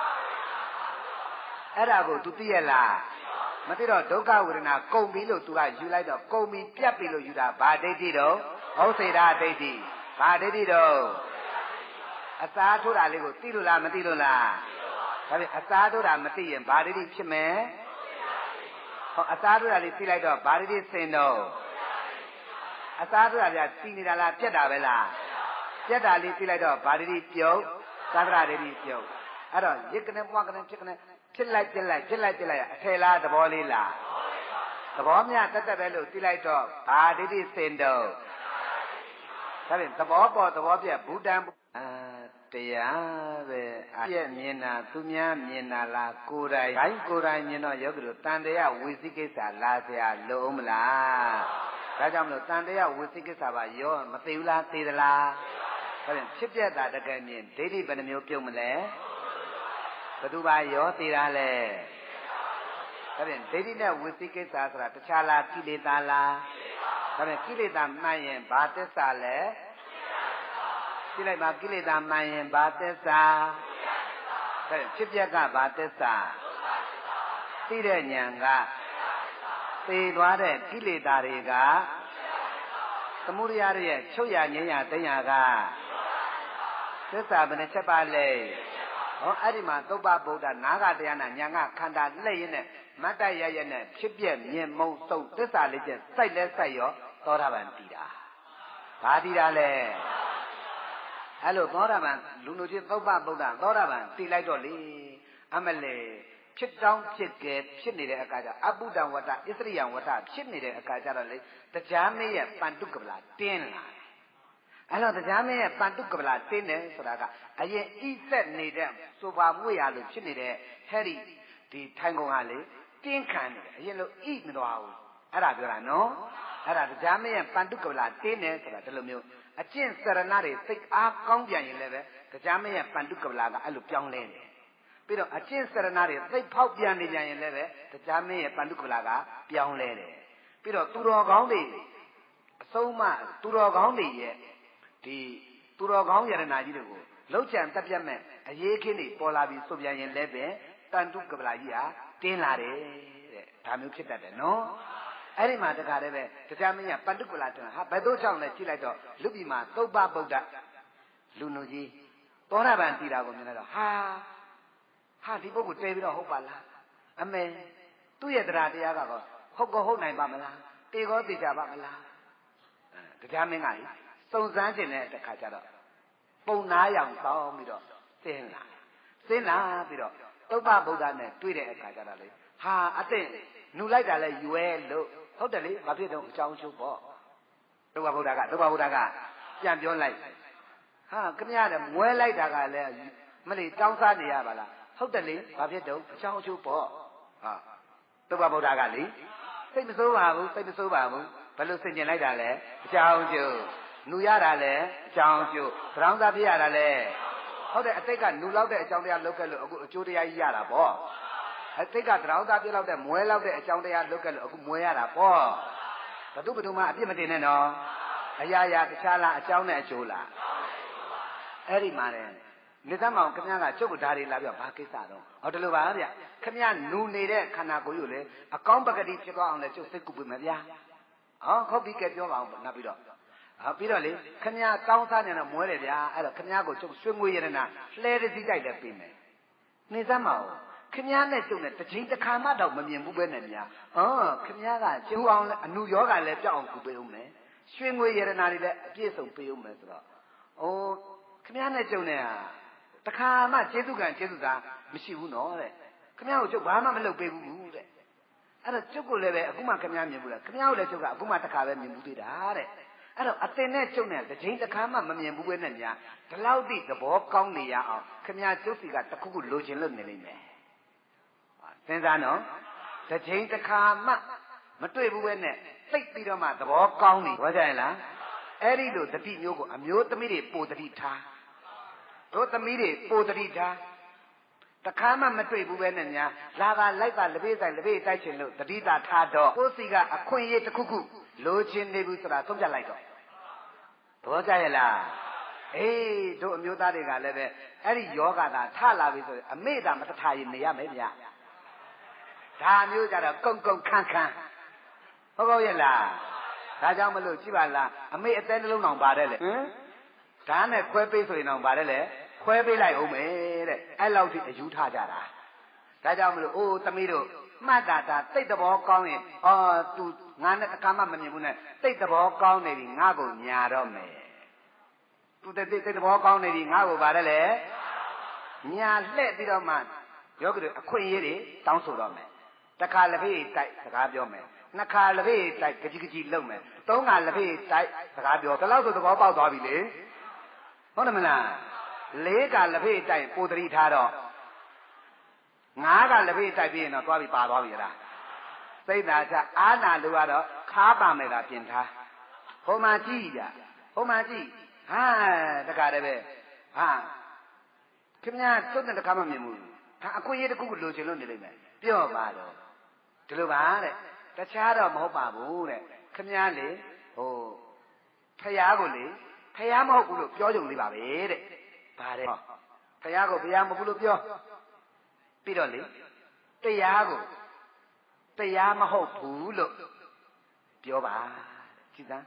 အဲ့ဒါကို तू သိရလားမသိတော့ဒုက္ခဝေဒနာကုန်ပြီလို့ तू ကယူလိုက်တော့ကုန်ပြီပြတ်ပြီလို့ယူတာဘာဒိဋ္ဌိတော့ဩစေတာဒိဋ္ဌိဘာဒိဋ္ဌိတော့အစားထိုးတာလေးကိုသိလို့လားမသိလို့လားဒါဖြင့်အစားတို့တာမသိရင်ဘာဒိဋ္ဌိဖြစ်မယ်ဟောအစားတို့တာလေးသိလိုက်တော့ဘာဒိဋ္ဌိစင်တော့အစားတို့တာပြသိနေတာလားပြက်တာပဲလားပြက်တာလေးသိလိုက်တော့ဘာဒိဋ္ဌိပြုတ်သာသနာဒိဋ္ဌိပြုတ်အဲ့တော့ရစ်ကနေပွားကနေဖြစ်ကနေဖြစ်လိုက်ပြက်လိုက်ဖြစ်လိုက်ပြက်လိုက်အထယ်လားသဘောလေးလားသဘောမြတ်တက်တက်ပဲလို့သိလိုက်တော့ဘာဒိဋ္ဌိစင်တော့ဒါဖြင့်သဘောပေါ်သဘောပြက်ဘူတံအာတရားပဲအပြည့်မြင်တာသူများမြင်တာလားကိုယ်တိုင်ဘိုင်းကိုယ်တိုင်မြင်တော့ယောဂီတို့တန်တရားဝိသိကိစ္စလာเสียလုံးမလားဒါကြောင့်မလို့တန်တရားဝိသိကိစ္စပါရောမသိဘူးလားသိသလားဒါဖြင့်ဖြစ်ပြတာတကယ်မြင်ဒိဋ္ဌိဘယ်နှမျိုးပြုတ်မလဲဘယ်သူပါရောသိတာလဲဒါဖြင့်ဒိဋ္ဌိနဲ့ဝိသိကိစ္စဆိုတာတခြားလားကိလေသာလားဒါဖြင့်ကိလေသာမှန်ရင်ဘာသစ္စာလဲကြည့်လိုက်ပါကိလေသာမှန်ရင်ဘာသစ္စာဖြစ်ပျက်ကဘာသစ္စာသိတဲ့ဉာဏ်ကသိသွားတဲ့ကိလေသာတွေကမှုရိယရဲ့ချုပ်ရငြိမ်းရသိညာကသစ္စာဘယ်နှချက်ပါလဲဟောအဲ့ဒီမှာသုဘဗုဒ္ဓနာဂတရားနာညာကခန္ဓာလက်ရင်းနဲ့မတ္တရရနဲ့ဖြစ်ပြမြင်မုံစုံသစ္စာလေးချက်စိုက်လဲစိုက်ရောသောတာပန်တည်တာဘာတည်တာလဲအဲ့လိုသောတာပန်လူလူချင်းသုဘဗုဒ္ဓသောတာပန်တည်လိုက်တော့လေအမလေးဖြစ်တောင်းဖြစ်ကဲဖြစ်နေတဲ့အခါကျအပုဒ္ဒဝတ္တဣသရိယဝတ္တဖြစ်နေတဲ့အခါကျတော့လေတရားမင်းရဲ့ပန္တုကပလာတင်းလာအဲ့တော့တရားမင်းရဲ့ပန္တုကပလာတင်းတယ်ဆိုတာကအရင်ဣသက်နေတဲ့ဆိုပါမွေရလို့ဖြစ်နေတဲ့ဟဲ့ဒီဒီထိုင်ကုန်ကလေတင်းခံနေတယ်အရင်လို့ဣမသွားဘူးအဲ့ဒါပြောတာနော်အဲ့ဒါတရားမင်းရဲ့ပန္တုကပလာတင်းတယ်ဆိုတာဒီလိုမျိုးအကျင့်စရဏတွေသိအားကောင်းပြန်ရင်လည်းပဲတရားမင်းရဲ့ပန္တုကပလာကအဲ့လိုပြောင်းလဲတယ်ပြီးတော့အကျင့်စရဏတွေသိဖောက်ပြန်နေကြရင်လည်းပဲတရားမင်းရဲ့ပန္တုကပလာကပြောင်းလဲတယ်ပြီးတော့သူတော်ကောင်းတွေအဆုံးမသူတော်ကောင်းတွေရဲ့ဒီသူတော်ကောင်းယရနာကြီးတွေကိုလောက်ချံတက်ပြတ်မဲ့အရေးခင်းတွေပေါ်လာပြီးဆိုပြန်ရင်လည်းပဲတန်တုကပလာကြီးဟာတင်းလာတယ်တဲ့ဒါမျိုးဖြစ်တတ်တယ်နော်အဲ့ဒီမှာတခါတည်းပဲတရားမင်းကပန္တုကပလာတင်းဟာဘယ်တော့ကြောင့်လဲကြည့်လိုက်တော့လူပြည်မှာသုဘဗုဒ္ဓလူနုကြီးသောတာပန်တည်တာကိုမြင်လိုက်တော့ဟာဟာဒီပုဂ္ဂိုလ်တဲပြီးတော့ဟုတ်ပါလားအမေသူ့ရဲ့တရားတရားကတော့ဟုတ်ကောဟုတ်နိုင်ပါမလားတေကောတေချာပါမလားတရားမင်းကလေစုံစမ်းခြင်းတဲ့အခါကျတော့ပုံနာရောင်တောင်းပြီးတော့သင်လာသင်လာပြီးတော့သုဘဗုဒ္ဓနဲ့တွေ့တဲ့အခါကျတော့လေဟာအသိနူလိုက်တာလဲရွယ်လို့ဟုတ်တယ်လေဘာဖြစ်တော့အကြောင်းချုပ်ပေါ့သုဘဗုဒ္ဓကသုဘဗုဒ္ဓကပြန်ပြောလိုက်ဟာခမရတဲ့မွဲလိုက်တာကလည်းမလေးတောင်းစားနေရပါလားဟုတ်တယ်လေဘာဖြစ်တော့အကြောင်းချုပ်ပေါ့ဟာသုဘဗုဒ္ဓကလေစိတ်မဆိုးပါဘူးစိတ်မဆိုးပါဘူးဘယ်လိုဆင်ကျင်လိုက်တာလဲအကြောင်းချုပ်နူရတာလဲအကြောင်းချုပ်သရောင်းသားပြရတာလဲဟုတ်တယ်အတိတ်ကနူလောက်တဲ့အကြောင်းတရားလုပ်ခဲ့လို့အခုအကျိုးတရားကြီးရတာပေါ့အတိတ်ကသရောင်းသားပြလောက်တဲ့မွဲလောက်တဲ့အကြောင်းတရားလုပ်ခဲ့လို့အခုမွဲရတာပေါ့ဘသူဘသူမှအပြစ်မတင်နဲ့နော်အရာရာတခြားလားအကြောင်းနဲ့အကျိုးလားအဲ့ဒီမှာလေနေသမောင်ခင်ဗျားကကျုပ်ကဓာရီလာပြဘာကိစ္စတော့ဟောဒီလိုပါဗျခင်ဗျားနူနေတဲ့ခန္ဓာကိုယ်ကိုလေအကောင်းပကတိဖြစ်သွားအောင်လေကျုပ်စိတ်ကူပေးမယ်ဗျာဟောဟုတ်ပြီကဲပြောပါအောင်နောက်ပြီးတော့ဟာပြီးတော့လေခင်ဗျားတောင်းစားနေတော့မွဲတယ်ဗျာအဲ့တော့ခင်ဗျားကိုကျုပ်ရွှေငွေရတနာလှဲတစည်းတိုက်လည်းပေးမယ်နေသမောင်ခင်ဗျားနဲ့ကျုပ်နဲ့တစ်ချိန်တစ်ခါမှတော့မမြင်ဘူးပဲနဲ့များဟောခင်ဗျားကကျုပ်အောင်အနုယောဂလည်းပြောက်အောင်ကူပေးအောင်မယ်ရွှေငွေရတနာတွေလည်းအပြည့်စုံပေးအောင်မယ်ဆိုတော့အိုးခင်ဗျားနဲ့ကျုပ်နဲ့ဟာတခါမှကျေးဇူးကံကျေးဇူးသာမရှိဘူးနော်တဲ့ခင်ဗျားကိုကျုပ်ဘာမှမလုပ်ပေးဘူးတဲ့အဲ့တော့ကျုပ်ကိုလည်းပဲအခုမှခင်ဗျားမြင်ဘူးလားခင်ဗျားကိုလည်းကျုပ်ကအခုမှတခါပဲမြင်ဘူးသေးတာတဲ့အဲ့တော့အတင်နဲ့ကျုပ်နဲ့တစ်ချိန်တစ်ခါမှမမြင်ဘူးပဲနဲ့ညာဒီလောက်တိသဘောကောင်းနေရအောင်ခင်ဗျားကျုပ်စီကတခုခုလိုချင်လို့နေလိမ့်မယ်စဉ်းစားနော်တစ်ချိန်တစ်ခါမှမတွေ့ဘူးပဲနဲ့သိပြီးတော့မှသဘောကောင်းနေဟောကြရင်လားအဲ့ဒီလိုတတိမျိုးကိုအမျိုးသမီးတွေပိုတတိထားတို့သမီးတွေပိုတတိထားတခါမှမတွေ့ဘူးပဲနဲ့ညာလာပါလိုက်ပါလက်ဖေးဆိုင်လက်ဖေးတိုက်ချင်လို့တတိတာထားတော့ကိုယ်စီကအခွင့်အရေးတစ်ခုခုလိုချင်နေဘူးဆိုတာသုံးပြလိုက်တော့သဘောကျရဲ့လားအေးတို့အမျိုးသားတွေကလည်းပဲအဲ့ဒီယောဂသာထလာပြီဆိုရင်အမေသာမတထားရင်နေရမယ်ဗျဒါမျိုးကြတော့ကုန်းကုန်းခန်းခန်းဟုတ်ကောရဲ့လားဒါကြောင့်မလို့ကြည့်ပါလားအမေအသေးနှလုံးအောင်ပါတယ်လေဟမ်ဓာတ်နဲ့ခွဲပေးဆိုရင်တော့ပါတယ်လေခွဲပေးလိုက်အောင်မယ်တဲ့အဲ့လောက်ထိအယူထားကြတာဒါကြောင့်မလို့အိုးသမီးတို့မှတ်တာဒါသိတဲ့ဘောကောင်းရင်အော် तू ငါနဲ့တခါမှမမြင်ဘူးနဲ့သိတဲ့ဘောကောင်းနေပြီငါ့ကိုညာတော့မယ် तू သိတဲ့ဘောကောင်းနေပြီငါ့ကိုပါတယ်လေညာလှည့်ပြီးတော့မှယောဂီတို့အခွင့်အရေးတွေတောင်းဆိုတော့မယ်တခါလက်ဖေးတိုက်စကားပြောမယ်နှစ်ခါလက်ဖေးတိုက်ကြကြီးကြကြီးလုပ်မယ်သုံးခါလက်ဖေးတိုက်စကားပြောဒါလောက်ဆိုသဘောပေါက်သွားပြီလေဟုတ်တယ်မလားလေးကလက်ဖေးတိုက်ပိုတတိထားတော့ငါးကလက်ဖေးတိုက်ပြီးရင်တော့သွားပြီးပါသွားပြီလားစိတ်သာချအာနာလူကတော့ခါပါမယ်သာပြင်ထားဟိုမှာကြည့်ကြဟိုမှာကြည့်ဟာတခါတည်းပဲဟာခင်ဗျားကျုပ်နဲ့တခါမှမြင်ဘူးဒါအခွင့်အရေးတစ်ခုခုလိုချင်လို့နေလိမ့်မယ်ပြောပါတော့ဒီလိုပါတဲ့တခြားတော့မဟုတ်ပါဘူးတဲ့ခင်ဗျားလေဟိုဖယားကိုလေဖယားမဟုတ်ဘူးလို့ပြောကြုံလေးပါပဲတဲ့ဗါတဲ့ဖယားကိုဖယားမဟုတ်ဘူးလို့ပြောပြီးတော့လေတရားကိုတရားမဟုတ်ဘူးလို့ပြောပါကြည်စမ်း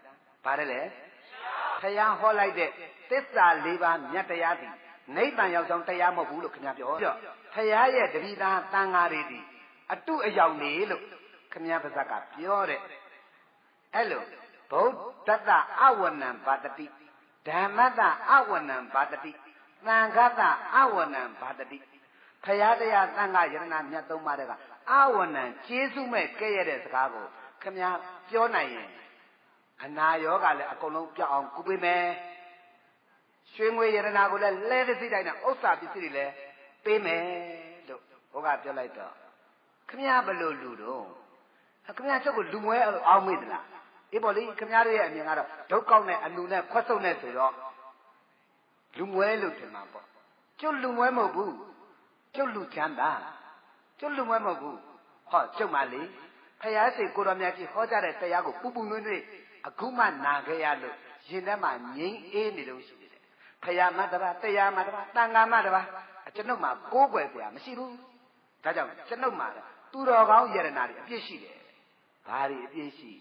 바래래 태양 홀라이데 뜻사 리바 냐대야디 네이반 역성တရားမဟုတ်ဘူးလို့ခင်ဗျာပြောတယ်ဖရာရဲ့တတိသားတန်ဃာတွေဒီအတုအယောင်နေလို့ခင်ဗျာပါဇက်ကပြောတဲ့အဲ့လိုဗုဒ္ဓတ္တအဝနံဘာတတိဓမ္မတ္တအဝနံဘာတတိသံဃတ္တအဝနံဘာတတိဖရာတရားသံဃာယရဏမြတ်သုံးပါးတဲ့ကအဝနံကျေးဇူးမဲ့ကဲ့ရဲ့တဲ့စကားကိုခင်ဗျာပြောနိုင်ရင်အနာရောဂါလည်းအကုန်လုံးပြောင်းအောင်ကုပေးမယ်ရွှေငွေယရဏကိုလည်းလဲတဲ့စိတ်တိုင်းနဲ့ဥစ္စာပစ္စည်းတွေလည်းပေးမယ်လို့ဘုရားပြောလိုက်တော့ခင်ဗျားဘလို့လူတော့ခင်ဗျားချုပ်ကိုလူမွဲအောင်မေ့သလားအေးပေါ့လေခင်ဗျားတို့ရဲ့အမြင်ကတော့ဒုက္ကောက်နဲ့အလူနဲ့ခွက်ဆုပ်နဲ့ဆိုတော့လူမွဲလို့ထင်မှာပေါ့ကျုပ်လူမွဲမဟုတ်ဘူးကျုပ်လူချမ်းသာကျုပ်လူမွဲမဟုတ်ဘူးဟောကျုပ်မလေးဖယားစိတ်ကိုတော်မြတ်ကြီးဟောကြားတဲ့တရားကိုပူပူနွေ့နွေ့အခုမှနာခဲ့ရလို့ရင်ထဲမှာငြိမ်းအေးနေလို့ရှိတယ်ဖယားမတပါတရားမတပါတန်ခါမတပါကျွန်ုပ်မှာကိုးကွယ်စရာမရှိဘူးဒါကြောင့်ကျွန်ုပ်မှာသူတော်ကောင်းယရနာတွေအပြည့်ရှိတယ်ဘာတွေအပြည့်ရှိ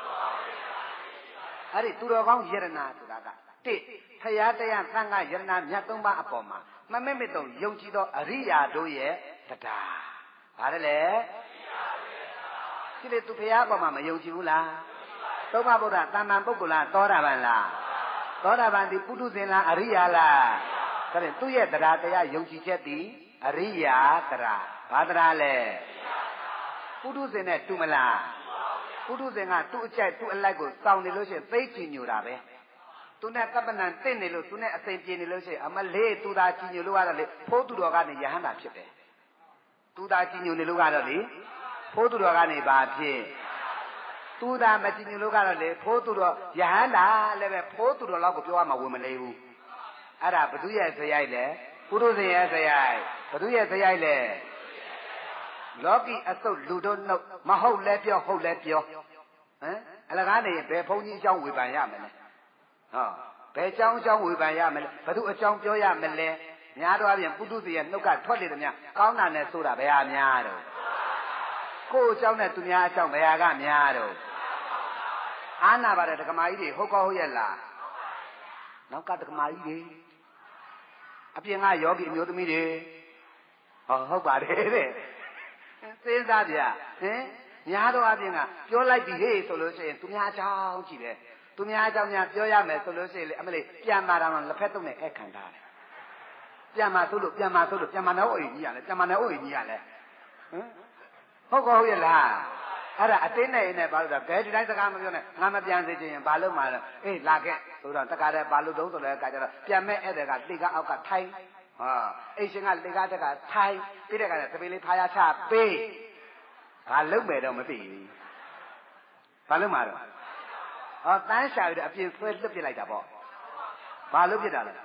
အဲ့ဒီသူတော်ကောင်းယရနာဆိုတာကတစ်ဖယားတရားသံဃာယရနာမြတ်သုံးပါးအပေါ်မှာမမဲ့မဲ့တုံယုံကြည်သောအရိယာတို့ရဲ့တရားဘာလဲလဲဒီလေသူဖယားအပေါ်မှာမယုံကြည်ဘူးလားသုံးပါးဗုဒ္ဓတဏ္ဍပုဂ္ဂိုလ်လားသောတာပန်လားသောတာပန်ဒီပုထုဇဉ်လားအရိယာလားဒါဖြင့်သူ့ရဲ့တရားတရားယုံကြည်ချက်သည်အရိယာတရားဘာတရားလဲပုထုဇဉ်နဲ့တူမလားပုထုဇဉ်ကသူ့အကြိုက်သူ့အလိုက်ကိုစောင့်နေလို့ရှိရင်သိကြည်ညိုတာပဲသူနဲ့ကပ္ပဏံတင့်နေလို့သူနဲ့အစိမ်ပြေနေလို့ရှိရင်အမလေးသူသာကြည်ညိုလို့ရတော့လေဖိုးသူတော်ကနေယဟန္တာဖြစ်တယ်သူသာကြည်ညိုနေလို့ကတော့လေဖိုးသူတော်ကနေဘာဖြစ်သူသာမကြည်ညိုလို့ကတော့လေဖိုးသူတော်ယဟန္တာလည်းပဲဖိုးသူတော်လောက်ကိုပြောရမှာဝင်မနေဘူးအဲ့ဒါဘသူရဲ့ဇယိုက်လဲပုရုဇဉ်ရဲ့ဇယိုက်ဘသူရဲ့ဇယိုက်လဲလောကီအစုပ်လူတို့နှုတ်မဟုတ်လဲပြောဟုတ်လဲပြောဟမ်အလကားနေဘယ်ဘုန်းကြီးအကြောင်းဝေဖန်ရမလဲဟောဘယ်အကြောင်းအကြောင်းဝေဖန်ရမလဲဘသူအကြောင်းပြောရမလဲများတော့အပြင်ပုထုဇဉ်ရဲ့နှုတ်ကထွက်လေသည်များကောင်းတာနဲ့ဆိုတာဘယ်ဟာများတော့ကိုယ်အကြောင်းနဲ့သူများအကြောင်းဘယ်ဟာကများတော့အာနာပါတဲ့ဒကမာကြီးတွေဟုတ်ကောဟုတ်ရဲ့လားနောက်ကဒကမာကြီးတွေအပြင်ကယောဂီအမျိုးသမီးတွေဟောဟုတ်ပါတယ်တဲ့စဉ်းစားပြဟင်များတော့အပြင်ကပြောလိုက်ပြီဟေးဆိုလို့ရှိရင်သူများအကြောင်းကြည့်တယ်သူများအကြောင်းများပြောရမယ်ဆိုလို့ရှိရင်လေအမလေးပြန်มาတာမှလက်ဖက်တုံးနဲ့အဲ့ခံထားတယ်ပြန်มาဆိုလို့ပြန်มาဆိုလို့ပြန်มาတော့အိမ်ကြီးရလဲပြန်มาတော့အိမ်ကြီးရလဲဟင်ဟုတ်ကောဟုတ်ရဲ့လားအဲ့ဒါအတင်းနဲ့နဲ့ဘာလို့လဲဘယ်ဒီတိုင်းစကားမပြောနဲ့ငါမပြန်စေချင်ရင်ဘာလို့မှလဲအေးလာခဲ့ဆိုတော့တခါတည်းဘာလို့တုံးဆိုလဲအခါကျတော့ပြန်မဲ့အဲ့တဲ့ကလေကအောက်ကထိုင်ဟာအိရှင်ကလေကားတက်ကထိုင်ပြီးတဲ့ကတည်းကသပေလေးဖာရချပေးဘာလုပ်မယ်တော့မသိဘူးဘာလုပ်မှာတော့ဟောတန်းရှာပြီးတော့အပြင်ဆွဲလွတ်ပြလိုက်တာပေါ့ဘာလုပ်ပြတာလဲ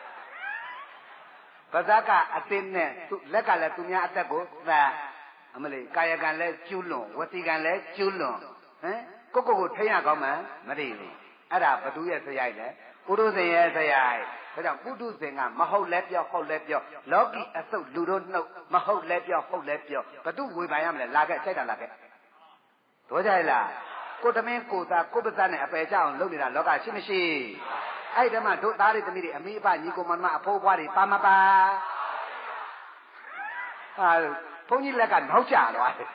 ပါဇက်ကအတင်းနဲ့သူ့လက်ကလည်းသူများအသက်ကိုသတ်အမလေးကာယကံလည်းကျူးလွန်ဝစီကံလည်းကျူးလွန်ဟမ်ကိုကိုကိုထိန်းရကောင်းမှမသိဘူးအဲ့ဒါဘသူရဲ့ဇယိုက်လဲပုရုဇဉ်ရဲ့ဇယိုက်ဒါကြောင့်ပုထုဇဉ်ကမဟုတ်လဲပြောဟုတ်လဲပြောလောကီအစုပ်လူတို့နှုတ်မဟုတ်လဲပြောဟုတ်လဲပြောဘသူဝေဖန်ရမလဲလာခဲ့စိတ်တာလာခဲ့တို့ကြရလားကိုတမင်းကိုသားကိုပစနဲ့အပယ်ကြအောင်လုပ်နေတာလောကရှိမရှိအဲ့ဒီမှာတို့သားတွေသမီးတွေအမိအဖညီကိုမမအဖိုးဘွားတွေပါမပါဟာဘုန်းကြီးလက်ကနောက်ကျသွားတယ်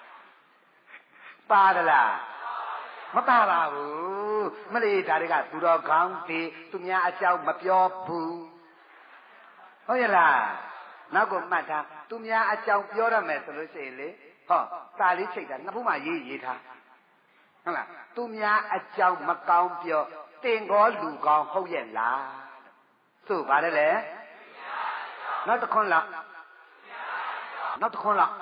ပါဒလားမပါပါဘူးမလေးဒါတွေကသူတော်ကောင်းတွေသူများအကြောင်းမပြောဘူးဟုတ်ရဲ့လားနောက်ကမှတ်ထားသူများအကြောင်းပြောရမယ်ဆိုလို့ရှိရင်လေဟောစာလေးချိန်တာနှစ်ဖူးမှရေးရေးထားဟုတ်လားသူများအကြောင်းမကောင်းပြောတင်ကောလူကောင်းဟုတ်ရဲ့လားဆိုပါတယ်လေနောက်တစ်ခွန်းလောက်နောက်တစ်ခွန်းလောက်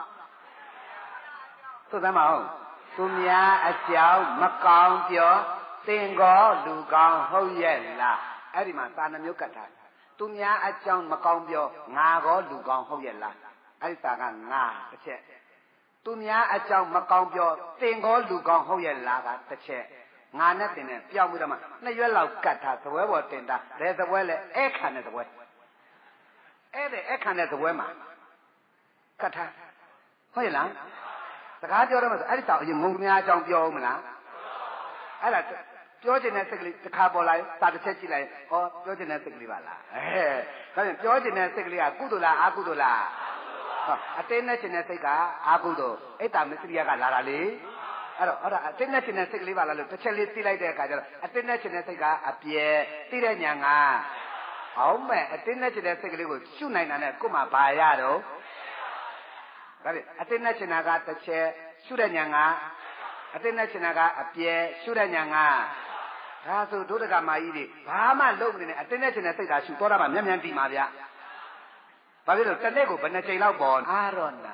ဆိုသမ်းမအောင်သူများအကြောင်းမကောင်းပြောတင်ကောလူကောင်းဟုတ်ရဲ့လားအဲ့ဒီမှာသာနှမျိုးကတ်ထားသူများအကြောင်းမကောင်းပြောငါကောလူကောင်းဟုတ်ရဲ့လားအဲ့ဒီသာကငါတစ်ချက်သူများအကြောင်းမကောင်းပြောတင်ကောလူကောင်းဟုတ်ရဲ့လားကတစ်ချက်ငါနဲ့တင်နဲ့ပြောင်းပြီးတော့မှနှစ်ရွက်လောက်ကတ်ထားသပွဲပေါ်တင်တာဘယ်သပွဲလဲအဲ့ခံတဲ့သပွဲအဲ့ဒီအဲ့ခံတဲ့သပွဲမှာကတ်ထားဟုတ်ရဲ့လားစကားပြောတော့မှဆိုအဲ့ဒီတောင်အရင်ငုံများအကြောင်းပြောဦးမလားအဲ့ဒါပြောချင်တဲ့စိတ်ကလေးတစ်ခါပေါ်လာစာတစ်ချက်ကြည့်လိုက်ဩပြောချင်တဲ့စိတ်ကလေးပါလားအဲဒါပြန်ပြောချင်တဲ့စိတ်ကလေးကကုသိုလ်လားအကုသိုလ်လားဟောအတင်းနဲ့ချင်တဲ့စိတ်ကအကုသိုလ်အိတ်တာမစ္စရိယကလာတာလေအဲ့တော့အဲ့ဒါအတင်းနဲ့ချင်တဲ့စိတ်ကလေးပါလားလို့တစ်ချက်လေးသိလိုက်တဲ့အခါကျတော့အတင်းနဲ့ချင်တဲ့စိတ်ကအပြဲသိတဲ့ညာကဟောမဲ့အတင်းနဲ့ချင်တဲ့စိတ်ကလေးကိုရှုနိုင်တာနဲ့ကို့မှာဘာရတော့ဒါပြန်အတင်းနဲ့ချင်တာကတစ်ချက်ရှုတဲ့ညာကအတင်းနဲ့ချင်တာကအပြဲရှုတဲ့ညာကဒါဆိုဒုဒကမာကြီးတွေဘာမှလုပ်မနေနဲ့အတင်းနဲ့ချင်တဲ့စိတ်သာရှုတော့တာမှမြန်မြန်တည်ပါဗျာဘာဖြစ်လို့တစ်နေ့ကိုဘယ်နှချိန်လောက်ပေါ်အာရောနာ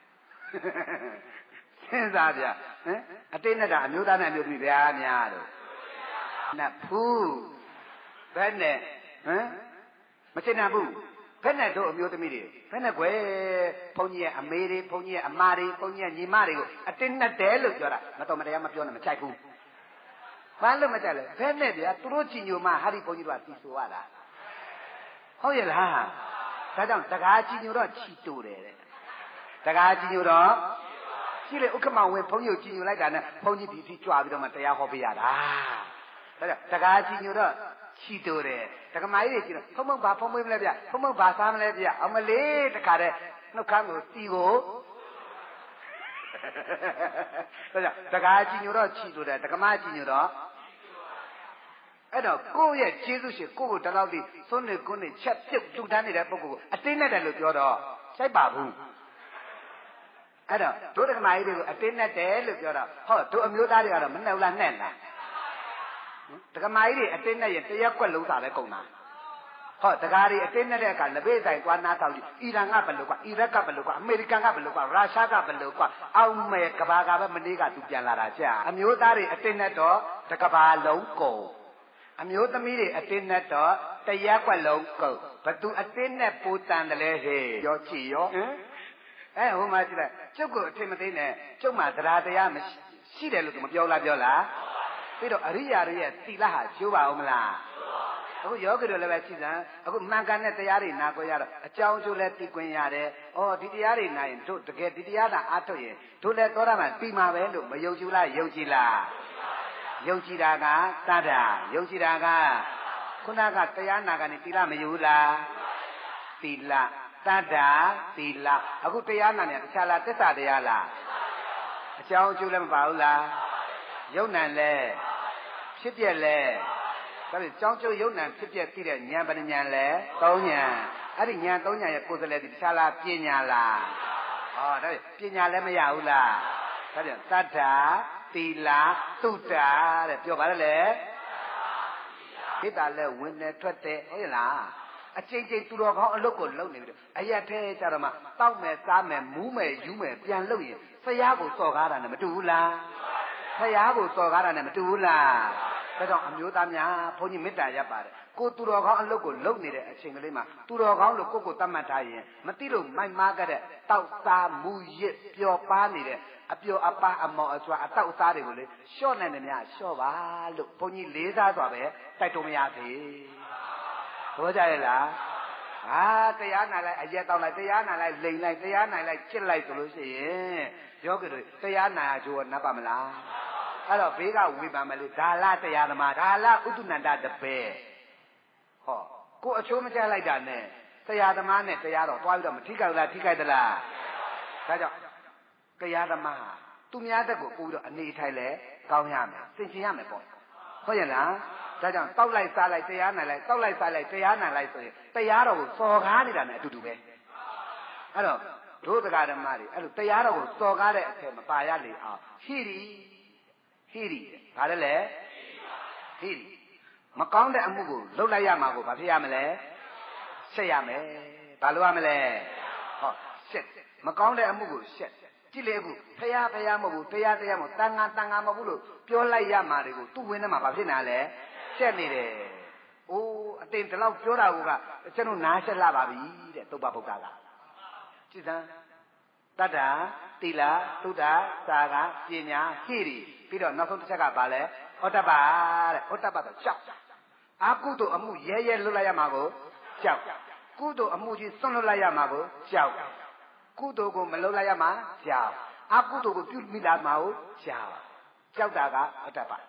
စဉ်းစားဗျာဟမ်အတင်းနဲ့တာအမျိုးသားနဲ့အမျိုးသမီးဗျာများတော့နတ်ဖူးဘယ်နဲ့ဟမ်မချင်နိုင်ဘူးဘယ်နဲ့တို့အမျိုးသမီးတွေဘယ်နဲ့ကွယ်ဘုန်းကြီးရဲ့အမေတွေဘုန်းကြီးရဲ့အမတွေဘုန်းကြီးရဲ့ညီမတွေကိုအတင်းနဲ့တဲလို့ပြောတာမတော်မတရားမပြောနဲ့မကြိုက်ဘူးဘာလို့မကြိုက်လဲဘယ်နဲ့ဗျာသူတို့ချီညိုမှဟာဒီဘုန်းကြီးတို့ကတီဆိုရတာဟုတ်ရဲ့လားဒါကြောင့်တကားချီညိုတော့ချီတူတယ်တဲ့တကားချီညိုတော့ရှိလေဥက္ကမဝင်ဘုန်းကြီးကိုချီညိုလိုက်တာနဲ့ဘုန်းကြီးဒီစီကြွပြီးတော့မှတရားဟောပေးရတာဒါကြောင့်တကားချီညိုတော့ချီတူတယ်တက္ကမကြီးတွေကြည့်တော့ဘုံဘုံဘာဖုံးမွေးမလဲဗျဘုံဘုံဘာစားမလဲဗျအမလေးတခါတည်းနှုတ်ခမ်းကိုတီကိုဒါကြောင့်တကားချီညိုတော့ချီတူတယ်တက္ကမချီညိုတော့အဲ့တော့ကိုယ့်ရဲ့ကျေးဇူးရှင်ကိုယ့်ကိုတလောက်တိသုံးနေကုန်းနေချက်ပြုတ်တူတန်းနေတဲ့ပုဂ္ဂိုလ်ကိုအတင်းနဲ့တယ်လို့ပြောတော့စိုက်ပါဘူးအဲ့တော့ဒုဒကမာကြီးတွေကိုအတင်းနဲ့တယ်လို့ပြောတော့ဟောတို့အမျိုးသားတွေကတော့မနှောက်လားနဲ့လားဒကမာကြီးတွေအတင်းနဲ့ရင်တရက်ကွက်လုံးစားပဲကုန်တာဟောဒကာတွေအတင်းနဲ့တဲ့အခါလက်ဘေးဆိုင်သွားနာဆောင်ကြည့်အီရန်ကဘယ်လိုကအီရတ်ကဘယ်လိုကအမေရိကန်ကဘယ်လိုကရုရှားကဘယ်လိုကအောင်မဲ့ကဘာကပဲမနေ့ကသူပြန်လာတာကြာအမျိုးသားတွေအတင်းနဲ့တော့တကဘာလုံးကုန်အမျိုးသမီးတွေအတင်းနဲ့တော့တရက်ကွက်လုံးကုန်ဘသူအတင်းနဲ့ပူတန်တယ်လဲဟေးရောချီရောအဲဟိုမှာကြည့်လိုက်ကျုပ်ကိုအထင်မသိနဲ့ကျုပ်မှာတရားတရားမရှိတယ်လို့သူမပြောလားပြောလားပြီးတော့အရိယာတွေရဲ့သီလဟာကျိုးပါအောင်မလားအခုယောဂီတို့လည်းပဲကြည့်စမ်းအခုမှန်ကန်တဲ့တရားတွေနာခွင့်ရတော့အကြောင်းကျိုးလည်းသိခွင့်ရတယ်ဩဒီတရားတွေနာရင်တို့တကယ်ဒီတရားသာအားထုတ်ရင်တို့လည်းသောတာပန်ပြီးမှာပဲလို့မယုံကြည်လားယုံကြည်လားယုံကြည်တာကသတ္တာယုံကြည်တာကခုနကတရားနာကနေသီလမယူလားသီလသတ္တာသီလအခုတရားနာနေတခြားလားသစ္စာတရားလားအကြောင်းအကျိုးလည်းမပါဘူးလားယုံနံလဲဖြစ်ပြက်လဲဒါပေမဲ့ကြောင်းကျိုးယုံနံဖြစ်ပြက်သိတဲ့ဉာဏ်ပညာလဲသုံးဉာဏ်အဲ့ဒီဉာဏ်သုံးဉာဏ်ရဲ့ကိုယ်စလဲဒီတခြားလားပညာလားဟောဒါပညာလည်းမရဘူးလားဒါပြန်သတ္တာသီလသုတ္တာတဲ့ပြောပါလေဟိတလဲဝင်နေထွက်တယ်ဟုတ်လားအချိန်ချင်းသူတော်ကောင်းအလုပ်ကိုလုပ်နေပြီအရက်ထဲကြတော့မှတောက်မယ်စားမယ်မူးမယ်ယူမယ်ပြန်လုပ်ရင်ဖယားကိုစော်ကားတာနဲ့မတူဘူးလားဖယားကိုစော်ကားတာနဲ့မတူဘူးလားဒါကြောင့်အမျိုးသားများဘုန်းကြီးမေတ္တာရပ်ပါတယ်ကိုသူတော်ကောင်းအလုပ်ကိုလုပ်နေတဲ့အချိန်ကလေးမှာသူတော်ကောင်းလို့ကိုယ့်ကိုသတ်မှတ်ထားရင်မသိလို့မိုက်မားကြတဲ့တောက်စားမူရစ်ပျော်ပါနေတဲ့အပျော်အပါအမော်အကျွာအတောက်စားတွေကိုလေလျှော့နိုင်တယ်များလျှော့ပါလို့ဘုန်းကြီးလေးစားစွာပဲတိုက်တွန်းမရသေးဘောကြရဲ့လားဟာတရားနာလိုက်အရက်တောက်လိုက်တရားနာလိုက်လိန်လိုက်တရားနာလိုက်ချစ်လိုက်ဆိုလို့ရှိရင်ယောဂီတို့တရားနာကြိုးနပ်ပါမလားအဲ့တော့ဘေးကဝေပါမလို့ဒါလတရားသမားဒါလဥတုနန္တတပည့်ဟောကိုအချိုးမချလိုက်တာနဲ့တရားသမားနဲ့တရားတော်တွားပြီးတော့မထိကြဘူးလားထိကြတယ်လားဒါကြောင့်တရားသမားသူများတက်ကိုပို့ပြီးတော့အနေထိုင်လဲကောင်းရမယ်သင်ကျင်ရမယ်ပေါ့ဟုတ်ရဲ့လားဒါကြောင့်တောက်လိုက်စားလိုက်တရားနာလိုက်တောက်လိုက်စားလိုက်တရားနာလိုက်ဆိုရင်တရားတော်ကိုစော်ကားနေတာနဲ့အတူတူပဲအဲ့တော့ဒုဒကာဓမ္မတွေအဲ့လိုတရားတော်ကိုစော်ကားတဲ့အထက်မပါရလေအောင်ဟိရိဟိရိဘာလဲလဲဟိရိမကောင်းတဲ့အမှုကိုလုပ်လိုက်ရမှာကိုဘာဖြစ်ရမလဲရှက်ရမယ်ဘာလို့ရမလဲဟောရှက်မကောင်းတဲ့အမှုကိုရှက်ကြည့်လေအခုဖယားဖယားမဟုတ်ဘူးတရားတရားမဟုတ်တန်ငါတန်ငါမဟုတ်ဘူးလို့ပြောလိုက်ရမှာတွေကိုသူ့ဝင်းထဲမှာဘာဖြစ်နေလဲရှက်နေတယ်။အိုးအတင်ဒီလောက်ပြောတာကကျွန်တော်နားရှက်လာပါပြီတဲ့သုဘဗုဒ္ဓကကြည်စမ်းတတ္တာသီလသုဒ္ဓသာကပညာဟိရိပြီးတော့နောက်ဆုံးတစ်ချက်ကဘာလဲဩတ္တပတဲ့ဩတ္တပဆိုကြောက်အာကုသိုလ်အမှုရဲရဲလွတ်လိုက်ရမှာကိုကြောက်ကုသိုလ်အမှုကြီးစွန့်လွတ်လိုက်ရမှာကိုကြောက်ကုသိုလ်ကိုမလုပ်လိုက်ရမှာကြောက်အာကုသိုလ်ကိုပြုမိလာမှာကိုကြောက်ကြောက်တာကဩတ္တပ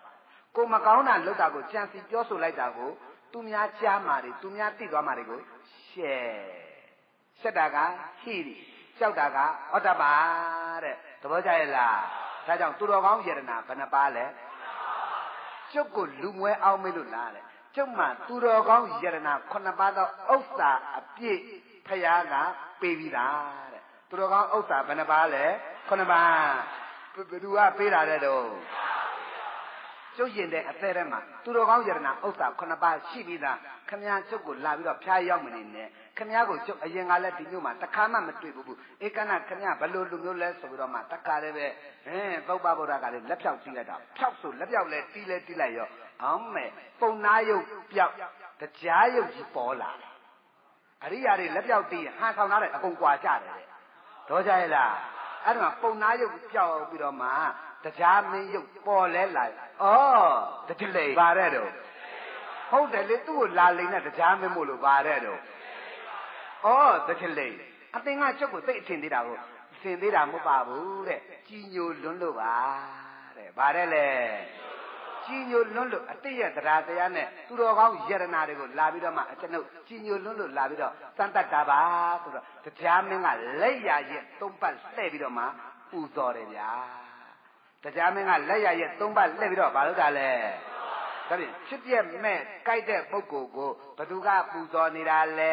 ကိုမကောင်းတာလုပ်တာကိုကြံစီပြောဆိုလိုက်တာကိုသူများကြားမှာတွေသူများသိသွားမှာတွေကိုရှက်ရှက်တာကဟိရိကြောက်တာကဩတ္တပါတဲ့သဘောကျရဲ့လားဒါကြောင့်သူတော်ကောင်းယရနာဘယ်နှပါလဲကျုပ်ကိုလူမွဲအောင်မေးလို့လားတဲ့ကျုပ်မှသူတော်ကောင်းယရနာခုနှစ်ပါးသောဥစ္စာအပြည့်ဖယားကပေးပြီးသားတဲ့သူတော်ကောင်းဥစ္စာဘယ်နှပါလဲခုနှစ်ပါးဘယ်သူကပေးတာတဲ့တော့ကျုပ်ရင်တဲ့အသေးထဲမှာသူတော်ကောင်းယရနာဥစ္စာခုနှစ်ပါးရှိပြီးသားခမည်းကျုပ်ကိုလာပြီးတော့ဖျားရောက်မနေနဲ့ခမည်းကိုကျုပ်အရင်ကလည်းဒီမျိုးမှာတခါမှမတွေ့ဘူးဧကနာခမည်းဘယ်လိုလူမျိုးလဲဆိုပြီးတော့မှတခါလည်းပဲဟင်းသုတ်ပဗုဒ္ဓကလည်းလက်ဖြောက်တီးလိုက်တာဖြောက်ဆိုလက်ဖြောက်လဲတီးလဲတီးလိုက်ရောအောင်မဲ့ပုံနာယုတ်ပြောက်တရားယုတ်ကြီးပေါ်လာတယ်အရိယာတွေလက်ဖြောက်တီးဟန်ဆောင်ထားတဲ့အကုန်ကွာကြတယ်တော့ကြရဲ့လားအဲ့ဒါပုံနာယုတ်ပြောက်ပြီးတော့မှတရားမင်းယုတ်ပေါ်လဲလာဩတတိလေပါတဲ့တော့ဟုတ်တယ်လေသူ့ကိုလာလိမ့်နဲ့တရားမင်းမို့လို့ပါတဲ့တော့ဩတတိလေအသင်ကကျုပ်ကိုသိအထင်သေးတာကိုအထင်သေးတာမဟုတ်ပါဘူးတဲ့ကြီးညိုလွန်းလို့ပါတဲ့ဗါတဲ့လေကြီးညိုလွန်းလို့အတိတ်ရဲ့တရားတရားနဲ့သူတော်ကောင်းယရနာတွေကိုလာပြီးတော့မှအကျွန်ုပ်ကြီးညိုလွန်းလို့လာပြီးတော့စမ်းတတ်တာပါဆိုတော့တရားမင်းကလက်ရရဲ့သုံးပတ်လှည့်ပြီးတော့မှပူဇော်တယ်ဗျာတရားမင်းကလက်ရရဲ့သုံးပတ်လှည့်ပြီးတော့ဘာလုပ်တာလဲဒါဖြင့်ဖြစ်ပြမဲ့ကြိုက်တဲ့ပုဂ္ဂိုလ်ကိုဘသူကပူဇော်နေတာလဲ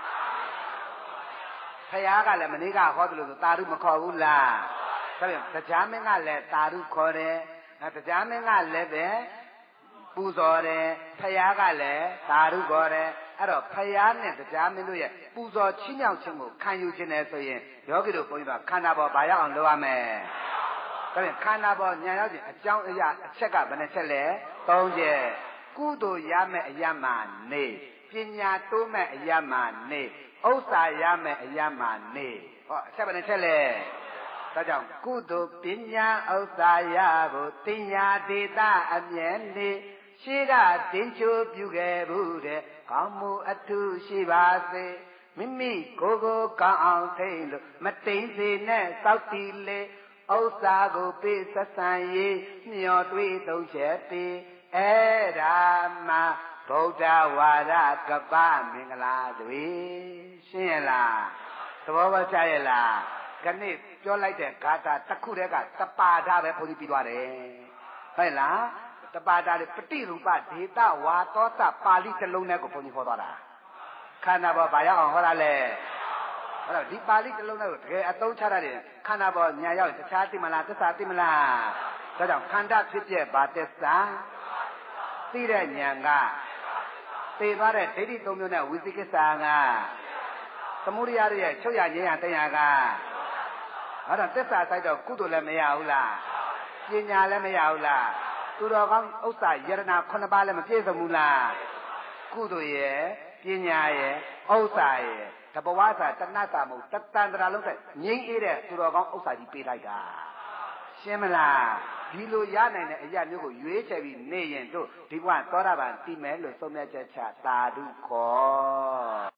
ဖယားကလည်းမနေ့ကဟောတယ်လို့သာဓုမခေါ်ဘူးလားဒါဖြင့်တရားမင်းကလည်းသာဓုခေါ်တယ်တရားမင်းကလည်းပဲပူဇော်တယ်ဖယားကလည်းသာဓုခေါ်တယ်အဲ့တော့ဖယားနဲ့တရားမင်းတို့ရဲ့ပူဇော်ချီးမြှောက်ခြင်းကိုခံယူခြင်းနဲ့ဆိုရင်ယောဂီတို့ဘုန်းကြီးတို့ခန္ဓာပေါ်ဘာရောက်အောင်လုပ်ရမလဲဒါဖြင့်ခန္ဓာပေါ်ညာရောက်ခြင်းအကြောင်းအရာအချက်ကဘယ်နှချက်လဲသုံးချက်ကုသိုလ်ရမယ်အရမှနေပညာတိုးမဲ့အရမှနေဥစ္စာရမယ်အရမှနေဟောအချက်ဘယ်နှချက်လဲဒါကြောင့်ကုသိုလ်ပညာဥစ္စာရဖို့တင်ညာဒေတာအမြဲနေရှိကတင်ချိုးပြုခဲ့ဘူးတဲ့ကောင်းမှုအထုရှိပါစေမိမိကိုယ်ကိုကောင်းအောင်ထိန်လို့မတိမ်စေနဲ့စောက်တီလေဥစ္စာကိုပေးဆက်ဆံရေးမျောတွေးသုံးချက်တည်အဲ့ဒါမှဗုဒ္ဓဝါဒကပ္ပမင်္ဂလာတွေရှင်းရလားသဘောပေါက်ချရဲ့လားခဏပြောလိုက်တဲ့ဂါထာတစ်ခုတည်းကတပါဒပဲဘုန်းကြီးပြီးသွားတယ်ဟုတ်လားတပါဒလေပฏิရူပဒေတာဝါသောတပါဠိတစ်လုံးနဲ့ကိုဘုန်းကြီးဟောသွားတာခန္ဓာပေါ်ဘာရောက်အောင်ဟောတာလဲအဲ့တော့ဒီပါဠိတစ်လုံးနဲ့ကိုတကယ်အသုံးချရတယ်ခန္ဓာပေါ်ညာရောက်တခြားသိမလားသစ္စာသိမလားဒါကြောင့်ခန္ဓာဖြစ်ပြဘာသစ္စာသိတဲ့ဉာဏ်ကသိသွားတဲ့ဒိဋ္ဌိသုံးမျိုးနဲ့ဝိသိကိစ္စကသမုဒိယရဲ့ချုပ်ရငြိမ်းရတရားကအဲ့တော့သစ္စာဆိုင်တော့ကုသိုလ်လည်းမရဘူးလားပညာလည်းမရဘူးလားသူတော်ကောင်းဥစ္စာယရနာခုနှစ်ပါးလည်းမပြည့်စုံဘူးလားကုသိုလ်ရဲ့ပညာရဲ့ဥစ္စာရဲ့တဘဝစာတဏ္ဍစာမဟုတ်တတန်တရာလုံးတဲ့ငြိမ်းအေးတဲ့သူတော်ကောင်းဥစ္စာကြီးပေးလိုက်တာရှင်းမလားဒီလိုရနိုင်တဲ့အရာမျိုးကိုရွေးချယ်ပြီးနေရင်တို့ဒီဘဝသောတာပန်တည်မယ်လို့ဆုံးဖြတ်ချက်ချသာဓုခေါ်